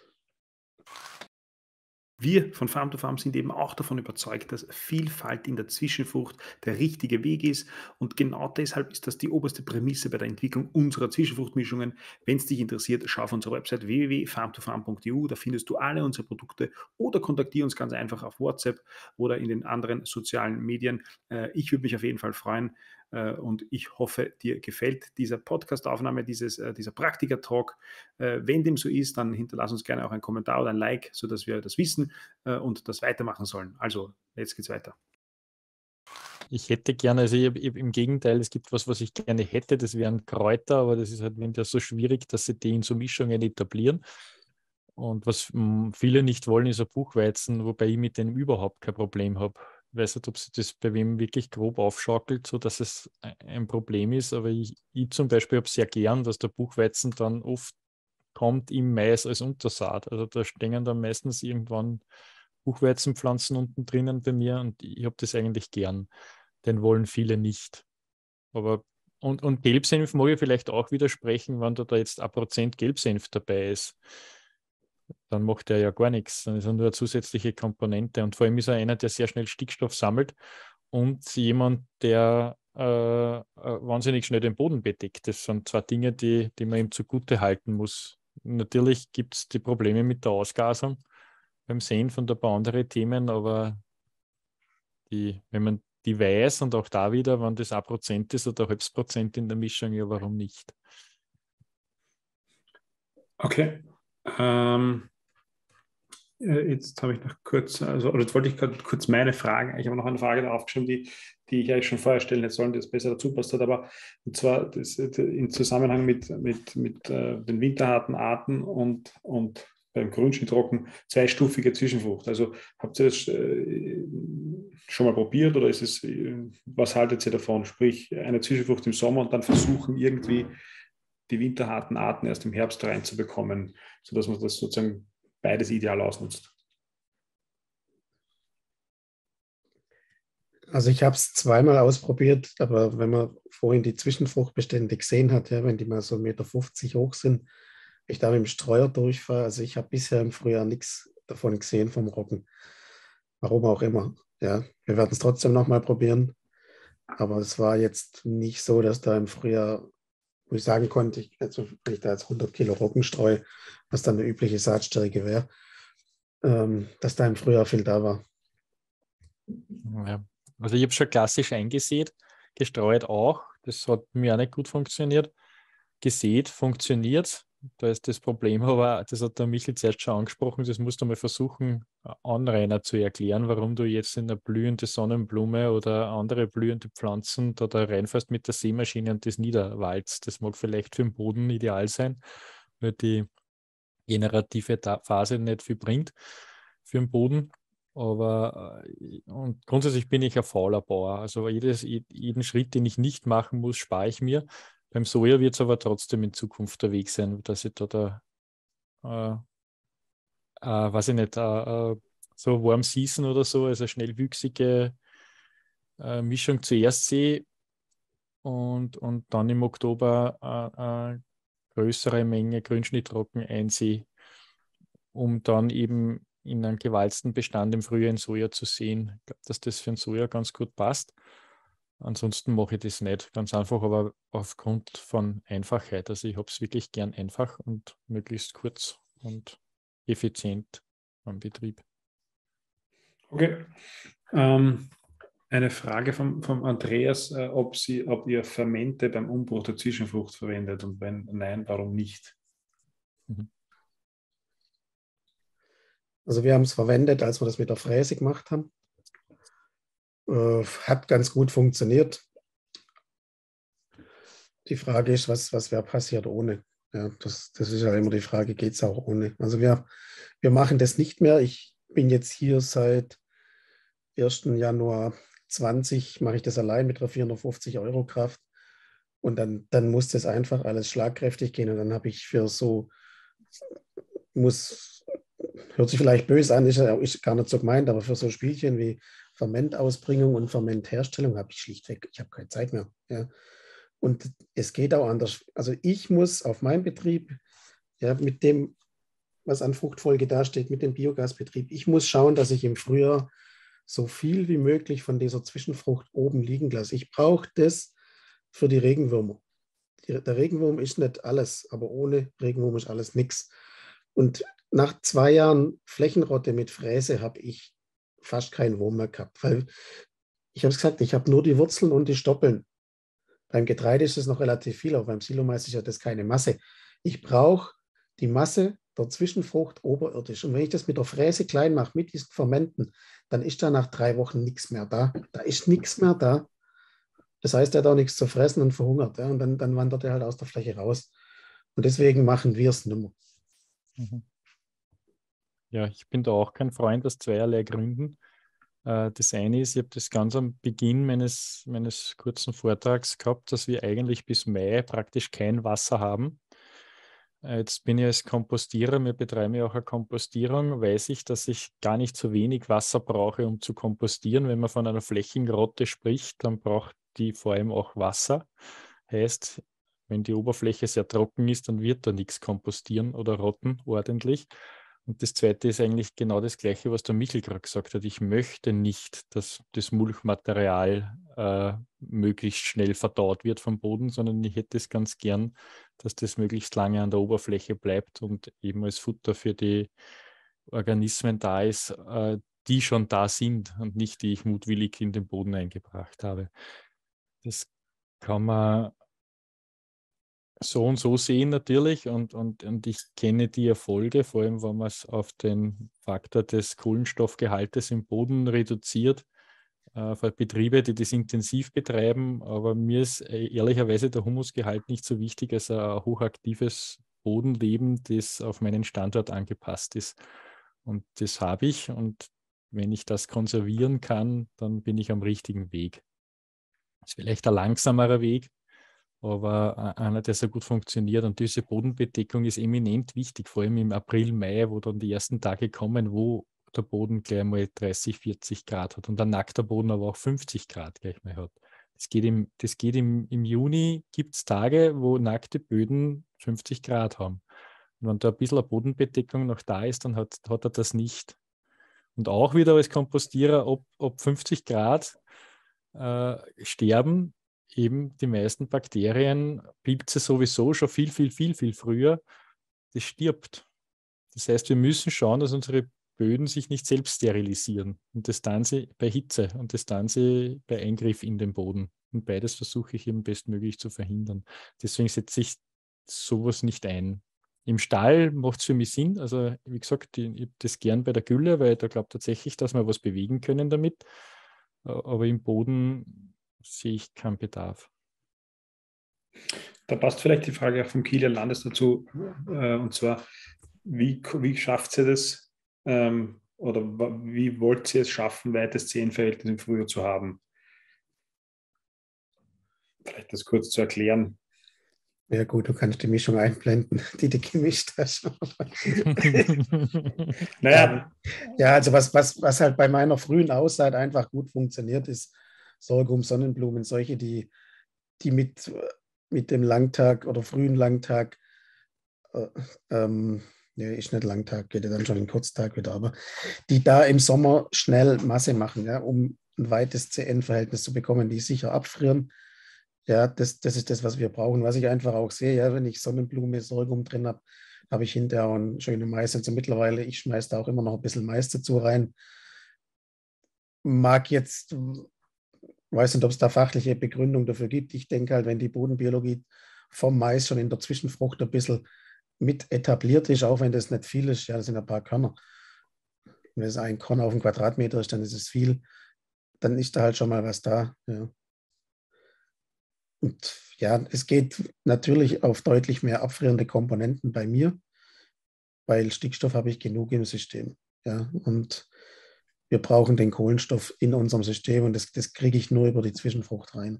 Wir von Farm to Farm sind eben auch davon überzeugt, dass Vielfalt in der Zwischenfrucht der richtige Weg ist. Und genau deshalb ist das die oberste Prämisse bei der Entwicklung unserer Zwischenfruchtmischungen. Wenn es dich interessiert, schau auf unsere Website www.farmtofarm.eu. Da findest du alle unsere Produkte oder kontaktiere uns ganz einfach auf WhatsApp oder in den anderen sozialen Medien. Ich würde mich auf jeden Fall freuen. Und ich hoffe, dir gefällt diese Podcast-Aufnahme, dieser Praktiker-Talk. Wenn dem so ist, dann hinterlass uns gerne auch einen Kommentar oder ein Like, sodass wir das wissen und das weitermachen sollen. Also, jetzt geht's weiter. Ich hätte gerne, also im Gegenteil, es gibt was ich gerne hätte, das wären Kräuter, aber das ist halt wieder so schwierig, dass sie die in so Mischungen etablieren. Und was viele nicht wollen, ist ein Buchweizen, wobei ich mit dem überhaupt kein Problem habe. Ich weiß nicht, ob sich das bei wem wirklich grob aufschaukelt, sodass es ein Problem ist, aber ich zum Beispiel habe sehr gern, dass der Buchweizen dann oft kommt im Mais als Untersaat. Also da stehen dann meistens irgendwann Buchweizenpflanzen unten drinnen bei mir und ich habe das eigentlich gern. Den wollen viele nicht. Aber und Gelbsenf mag ich vielleicht auch widersprechen, wenn da jetzt 1% Gelbsenf dabei ist. Dann macht er ja gar nichts. Dann ist er nur eine zusätzliche Komponente. Und vor allem ist er einer, der sehr schnell Stickstoff sammelt und jemand, der wahnsinnig schnell den Boden bedeckt. Das sind zwei Dinge, die man ihm zugute halten muss. Natürlich gibt es die Probleme mit der Ausgasung beim Senf und ein paar andere Themen, aber wenn man die weiß und auch da wieder, wenn das 1% ist oder 0,5% in der Mischung, ja, warum nicht? Okay. Jetzt habe ich noch kurz, oder jetzt wollte ich kurz meine Fragen, ich habe noch eine Frage da aufgeschrieben, die ich eigentlich schon vorher stellen hätte sollen, die jetzt besser dazu passt hat, aber und zwar im Zusammenhang mit den winterharten Arten und beim Grünschnittrocken zweistufige Zwischenfrucht. Also habt ihr das schon mal probiert oder was haltet ihr davon? Sprich, eine Zwischenfrucht im Sommer und dann versuchen irgendwie die winterharten Arten erst im Herbst reinzubekommen, sodass man das sozusagen beides ideal ausnutzt. Also ich habe es zweimal ausprobiert, aber wenn man vorhin die Zwischenfruchtbestände gesehen hat, ja, wenn die mal so 1,50 Meter hoch sind, ich da mit dem Streuer durchfahre, also ich habe bisher im Frühjahr nichts davon gesehen vom Roggen. Warum auch immer. Ja, wir werden es trotzdem nochmal probieren. Aber es war jetzt nicht so, dass da im Frühjahr, wo ich sagen konnte, also wenn ich da jetzt 100 Kilo Roggen streue, was dann eine übliche Saatstärke wäre, dass da im Frühjahr viel da war. Ja. Also ich habe schon klassisch eingesät, gestreut auch. Das hat mir auch nicht gut funktioniert. Gesät funktioniert. Da ist das Problem, aber das hat der Michel zuerst schon angesprochen, das musst du mal versuchen, Anrainer zu erklären, warum du jetzt in eine blühende Sonnenblume oder andere blühende Pflanzen da reinfährst mit der Sämaschine und das niederwalzt. Das mag vielleicht für den Boden ideal sein, weil die generative Phase nicht viel bringt für den Boden. Aber und grundsätzlich bin ich ein fauler Bauer. Also jeden Schritt, den ich nicht machen muss, spare ich mir. Beim Soja wird es aber trotzdem in Zukunft der Weg sein, dass ich da weiß ich nicht, so Warm Season oder so, also schnellwüchsige Mischung zuerst sehe und dann im Oktober größere Menge Grünschnittrocken einsehe, um dann eben in einem gewalzten Bestand im Frühjahr in Soja zu sehen. Ich glaube, dass das für den Soja ganz gut passt. Ansonsten mache ich das nicht. Ganz einfach, aber aufgrund von Einfachheit. Also ich habe es wirklich gern einfach und möglichst kurz und effizient am Betrieb. Okay. Eine Frage vom Andreas, ob ihr Fermente beim Umbruch der Zwischenfrucht verwendet und wenn nein, warum nicht? Also wir haben es verwendet, als wir das mit der Fräse gemacht haben. Hat ganz gut funktioniert. Die Frage ist, was wäre passiert ohne? Ja, das ist ja immer die Frage, geht es auch ohne? Also wir machen das nicht mehr. Ich bin jetzt hier seit 1. Januar 20, mache ich das allein mit einer 450 Euro Kraft. Und dann muss das einfach alles schlagkräftig gehen. Und dann habe ich hört sich vielleicht böse an, ist gar nicht so gemeint, aber für so Spielchen wie Fermentausbringung und Fermentherstellung habe ich schlichtweg, ich habe keine Zeit mehr. Ja. Und es geht auch anders. Also ich muss auf meinem Betrieb, ja, mit dem, was an Fruchtfolge dasteht, mit dem Biogasbetrieb, ich muss schauen, dass ich im Frühjahr so viel wie möglich von dieser Zwischenfrucht oben liegen lasse. Ich brauche das für die Regenwürmer. Der Regenwurm ist nicht alles, aber ohne Regenwurm ist alles nichts. Und nach 2 Jahren Flächenrotte mit Fräse habe ich fast keinen Wurm mehr gehabt, weil ich habe es gesagt, ich habe nur die Wurzeln und die Stoppeln. Beim Getreide ist es noch relativ viel, aber beim Silomais ist ja das keine Masse. Ich brauche die Masse der Zwischenfrucht oberirdisch. Und wenn ich das mit der Fräse klein mache, mit diesen Fermenten, dann ist da nach 3 Wochen nichts mehr da. Da ist nichts mehr da. Das heißt, er hat auch nichts zu fressen und verhungert. Ja, und dann wandert er halt aus der Fläche raus. Und deswegen machen wir es nicht mehr. Ja, ich bin da auch kein Freund aus zweierlei Gründen. Das eine ist, ich habe das ganz am Beginn meines kurzen Vortrags gehabt, dass wir eigentlich bis Mai praktisch kein Wasser haben. Jetzt bin ich als Kompostierer, wir betreiben ja auch eine Kompostierung, weiß ich, dass ich gar nicht so wenig Wasser brauche, um zu kompostieren. Wenn man von einer Flächengrotte spricht, dann braucht die vor allem auch Wasser. Heißt, wenn die Oberfläche sehr trocken ist, dann wird da nichts kompostieren oder rotten ordentlich. Und das Zweite ist eigentlich genau das Gleiche, was der Michel gerade gesagt hat. Ich möchte nicht, dass das Mulchmaterial möglichst schnell verdaut wird vom Boden, sondern ich hätte es ganz gern, dass das möglichst lange an der Oberfläche bleibt und eben als Futter für die Organismen da ist, die schon da sind und nicht die ich mutwillig in den Boden eingebracht habe. Das kann man so und so sehen natürlich und ich kenne die Erfolge, vor allem wenn man es auf den Faktor des Kohlenstoffgehaltes im Boden reduziert, für Betriebe, die das intensiv betreiben, aber mir ist ehrlicherweise der Humusgehalt nicht so wichtig als ein hochaktives Bodenleben, das auf meinen Standort angepasst ist. Und das habe ich und wenn ich das konservieren kann, dann bin ich am richtigen Weg. Das ist vielleicht ein langsamerer Weg, aber einer, der sehr gut funktioniert. Und diese Bodenbedeckung ist eminent wichtig, vor allem im April, Mai, wo dann die ersten Tage kommen, wo der Boden gleich mal 30, 40 Grad hat und der nackte Boden aber auch 50 Grad gleich mal hat. Im Juni, gibt es Tage, wo nackte Böden 50 Grad haben. Und wenn da ein bisschen eine Bodenbedeckung noch da ist, dann hat er das nicht. Und auch wieder als Kompostierer, ob 50 Grad sterben eben die meisten Bakterien, Pilze sowieso schon viel früher, das stirbt. Das heißt, wir müssen schauen, dass unsere Böden sich nicht selbst sterilisieren. Und das tun sie bei Hitze und das tun sie bei Eingriff in den Boden. Und beides versuche ich eben bestmöglich zu verhindern. Deswegen setze ich sowas nicht ein. Im Stall macht es für mich Sinn. Also, wie gesagt, ich habe das gern bei der Gülle, weil da glaube tatsächlich, dass wir was bewegen können damit. Aber im Boden sehe ich keinen Bedarf. Da passt vielleicht die Frage auch vom Kieler Landes dazu, und zwar, wie schafft ihr das, oder wie wollt ihr es schaffen, weites Zehenverhältnis im Frühjahr zu haben? Vielleicht das kurz zu erklären. Ja gut, du kannst die Mischung einblenden, die du gemischt hast. Naja, Ja, also was halt bei meiner frühen Aussaat einfach gut funktioniert, ist Sorghum, Sonnenblumen, solche, die mit dem Langtag oder frühen Langtag, äh, nee, ist nicht Langtag, geht ja dann schon in Kurztag wieder, aber die da im Sommer schnell Masse machen, ja, um ein weites CN-Verhältnis zu bekommen, die sicher abfrieren. Ja, das ist das, was wir brauchen. Was ich einfach auch sehe, ja, wenn ich Sonnenblume, Sorghum drin habe, habe ich hinterher auch eine schöne Mais. Also mittlerweile, ich schmeiße da auch immer noch ein bisschen Mais dazu rein. Mag jetzt, weiß nicht, ob es da fachliche Begründung dafür gibt. Ich denke halt, wenn die Bodenbiologie vom Mais schon in der Zwischenfrucht ein bisschen mit etabliert ist, auch wenn das nicht viel ist, ja, das sind ein paar Körner. Wenn es ein Korn auf einen Quadratmeter ist, dann ist es viel. Dann ist da halt schon mal was da. Ja. Und ja, es geht natürlich auf deutlich mehr abfrierende Komponenten bei mir, weil Stickstoff habe ich genug im System. Ja, und wir brauchen den Kohlenstoff in unserem System und das kriege ich nur über die Zwischenfrucht rein.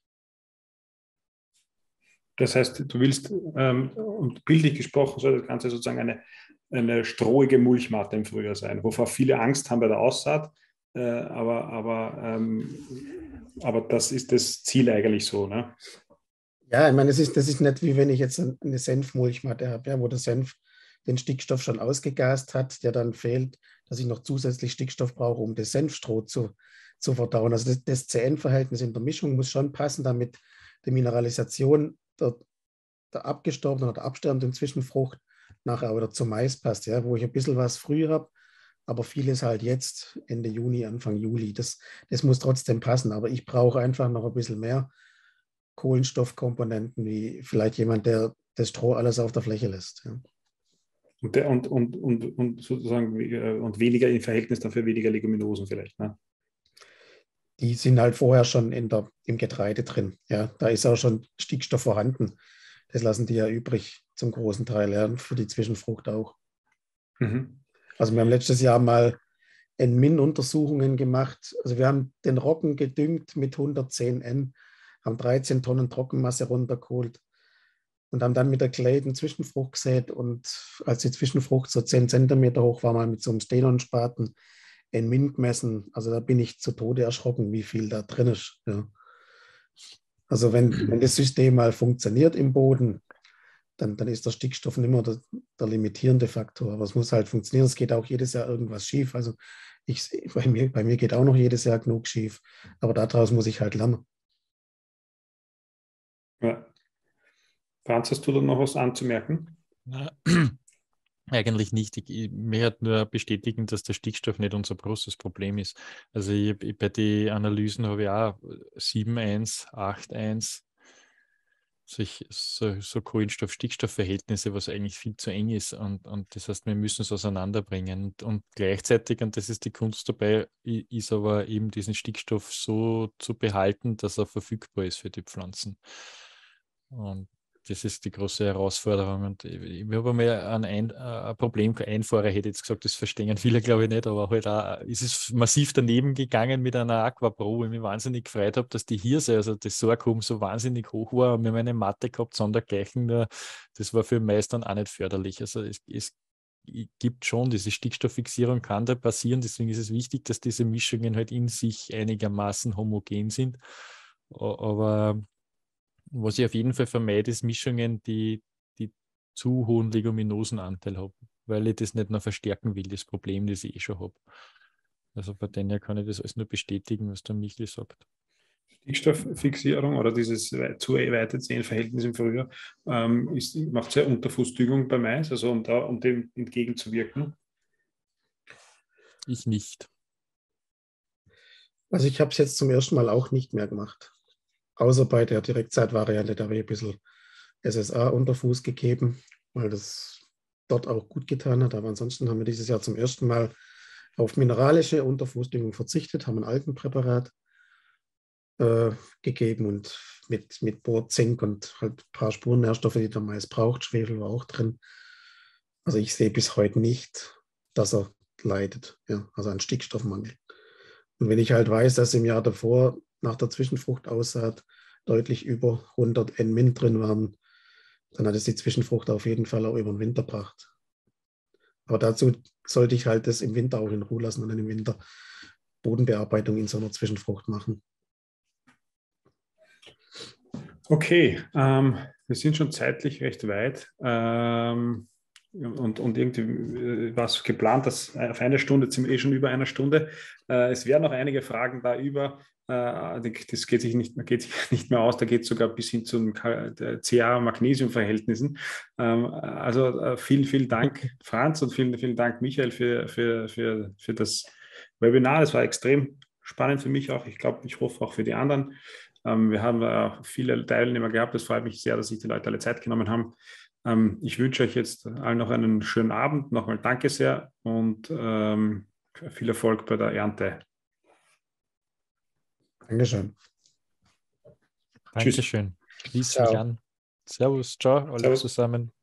das heißt, du willst, und bildlich gesprochen, soll das Ganze sozusagen eine strohige Mulchmatte im Frühjahr sein, wovor viele Angst haben bei der Aussaat. Aber das ist das Ziel eigentlich so, ne? Ja, ich meine, das ist nicht wie wenn ich jetzt eine Senfmulchmatte habe, ja, wo der Senf den Stickstoff schon ausgegast hat, der dann fehlt, dass ich noch zusätzlich Stickstoff brauche, um das Senfstroh zu verdauen. Also das CN-Verhältnis in der Mischung muss schon passen, damit die Mineralisation der abgestorbenen oder absterbenden Zwischenfrucht nachher wieder zum Mais passt, ja, wo ich ein bisschen was früh habe, aber vieles halt jetzt, Ende Juni, Anfang Juli. Das muss trotzdem passen, aber ich brauche einfach noch ein bisschen mehr Kohlenstoffkomponenten, wie vielleicht jemand, der das Stroh alles auf der Fläche lässt. Ja. Und sozusagen und weniger im Verhältnis dafür weniger Leguminosen vielleicht, ne? Die sind halt vorher schon im Getreide drin. Ja. Da ist auch schon Stickstoff vorhanden. Das lassen die ja übrig zum großen Teil, ja, für die Zwischenfrucht auch. Mhm. Also wir haben letztes Jahr mal N-Min-Untersuchungen gemacht. Also wir haben den Roggen gedüngt mit 110 N, haben 13 Tonnen Trockenmasse runtergeholt und haben dann mit der Claden Zwischenfrucht gesät. Und als die Zwischenfrucht so 10 Zentimeter hoch war, mal mit so einem Stenonspaten N-Min gemessen. Also da bin ich zu Tode erschrocken, wie viel da drin ist. Ja. Also wenn das System mal funktioniert im Boden, dann ist der Stickstoff nicht mehr der limitierende Faktor. Aber es muss halt funktionieren. Es geht auch jedes Jahr irgendwas schief. Also bei mir geht auch noch jedes Jahr genug schief. Aber daraus muss ich halt lernen. Ja. Franz, hast du da noch was anzumerken? Na, eigentlich nicht. Mir hat nur bestätigen, dass der Stickstoff nicht unser großes Problem ist. Also bei den Analysen habe ich auch 7,1, 8,1, so Kohlenstoff-Stickstoff-Verhältnisse, was eigentlich viel zu eng ist. Und das heißt, wir müssen es auseinanderbringen. Und gleichzeitig, und das ist die Kunst dabei, ist aber eben diesen Stickstoff so zu behalten, dass er verfügbar ist für die Pflanzen. Und das ist die große Herausforderung. Und ich habe einmal ein Problem, Einfahrer hätte jetzt gesagt, das verstehen viele, glaube ich, nicht, aber halt auch, ist es massiv daneben gegangen mit einer Aquapro, wo ich mich wahnsinnig gefreut habe, dass die Hirse, also das Sorghum, so wahnsinnig hoch war. Und wir haben eine Matte gehabt, sondergleichen, nur das war für Mais dann auch nicht förderlich. Also es gibt schon, diese Stickstofffixierung kann da passieren, deswegen ist es wichtig, dass diese Mischungen halt in sich einigermaßen homogen sind. Aber was ich auf jeden Fall vermeide, ist Mischungen, die zu hohen Leguminosenanteil haben, weil ich das nicht noch verstärken will, das Problem, das ich schon habe. Also bei denen her kann ich das alles nur bestätigen, was der Michel sagt. Stickstofffixierung oder dieses zu weite Zehenverhältnis im Frühjahr macht ja Unterfußdüngung bei Mais, also um dem entgegenzuwirken. Ich nicht. Also ich habe es jetzt zum ersten Mal auch nicht mehr gemacht. Außer bei der Direktzeitvariante, da habe ich ein bisschen SSA unter Fuß gegeben, weil das dort auch gut getan hat. Aber ansonsten haben wir dieses Jahr zum ersten Mal auf mineralische Unterfußdüngung verzichtet, haben ein Algenpräparat gegeben und mit Bor, Zink und halt ein paar Spurennährstoffe, die der Mais braucht. Schwefel war auch drin. Also ich sehe bis heute nicht, dass er leidet, ja, also an Stickstoffmangel. Und wenn ich halt weiß, dass im Jahr davor nach der Zwischenfruchtaussaat deutlich über 100 N-Min drin waren, dann hat es die Zwischenfrucht auf jeden Fall auch über den Winter gebracht. Aber dazu sollte ich halt das im Winter auch in Ruhe lassen und dann im Winter Bodenbearbeitung in so einer Zwischenfrucht machen. Okay, wir sind schon zeitlich recht weit und irgendwie war es geplant, dass auf eine Stunde, jetzt sind wir schon über einer Stunde. Es wären noch einige Fragen da über. Das geht sich nicht mehr aus, da geht es sogar bis hin zu den Ca-Magnesium-Verhältnissen. Also vielen Dank, Franz, und vielen Dank, Michael, für das Webinar. Das war extrem spannend für mich auch. Ich hoffe auch für die anderen. Wir haben viele Teilnehmer gehabt. Es freut mich sehr, dass sich die Leute alle Zeit genommen haben. Ich wünsche euch jetzt allen noch einen schönen Abend. Nochmal danke sehr und viel Erfolg bei der Ernte. Dankeschön. Dankeschön. Schließe mich an. Servus, ciao, alle zusammen.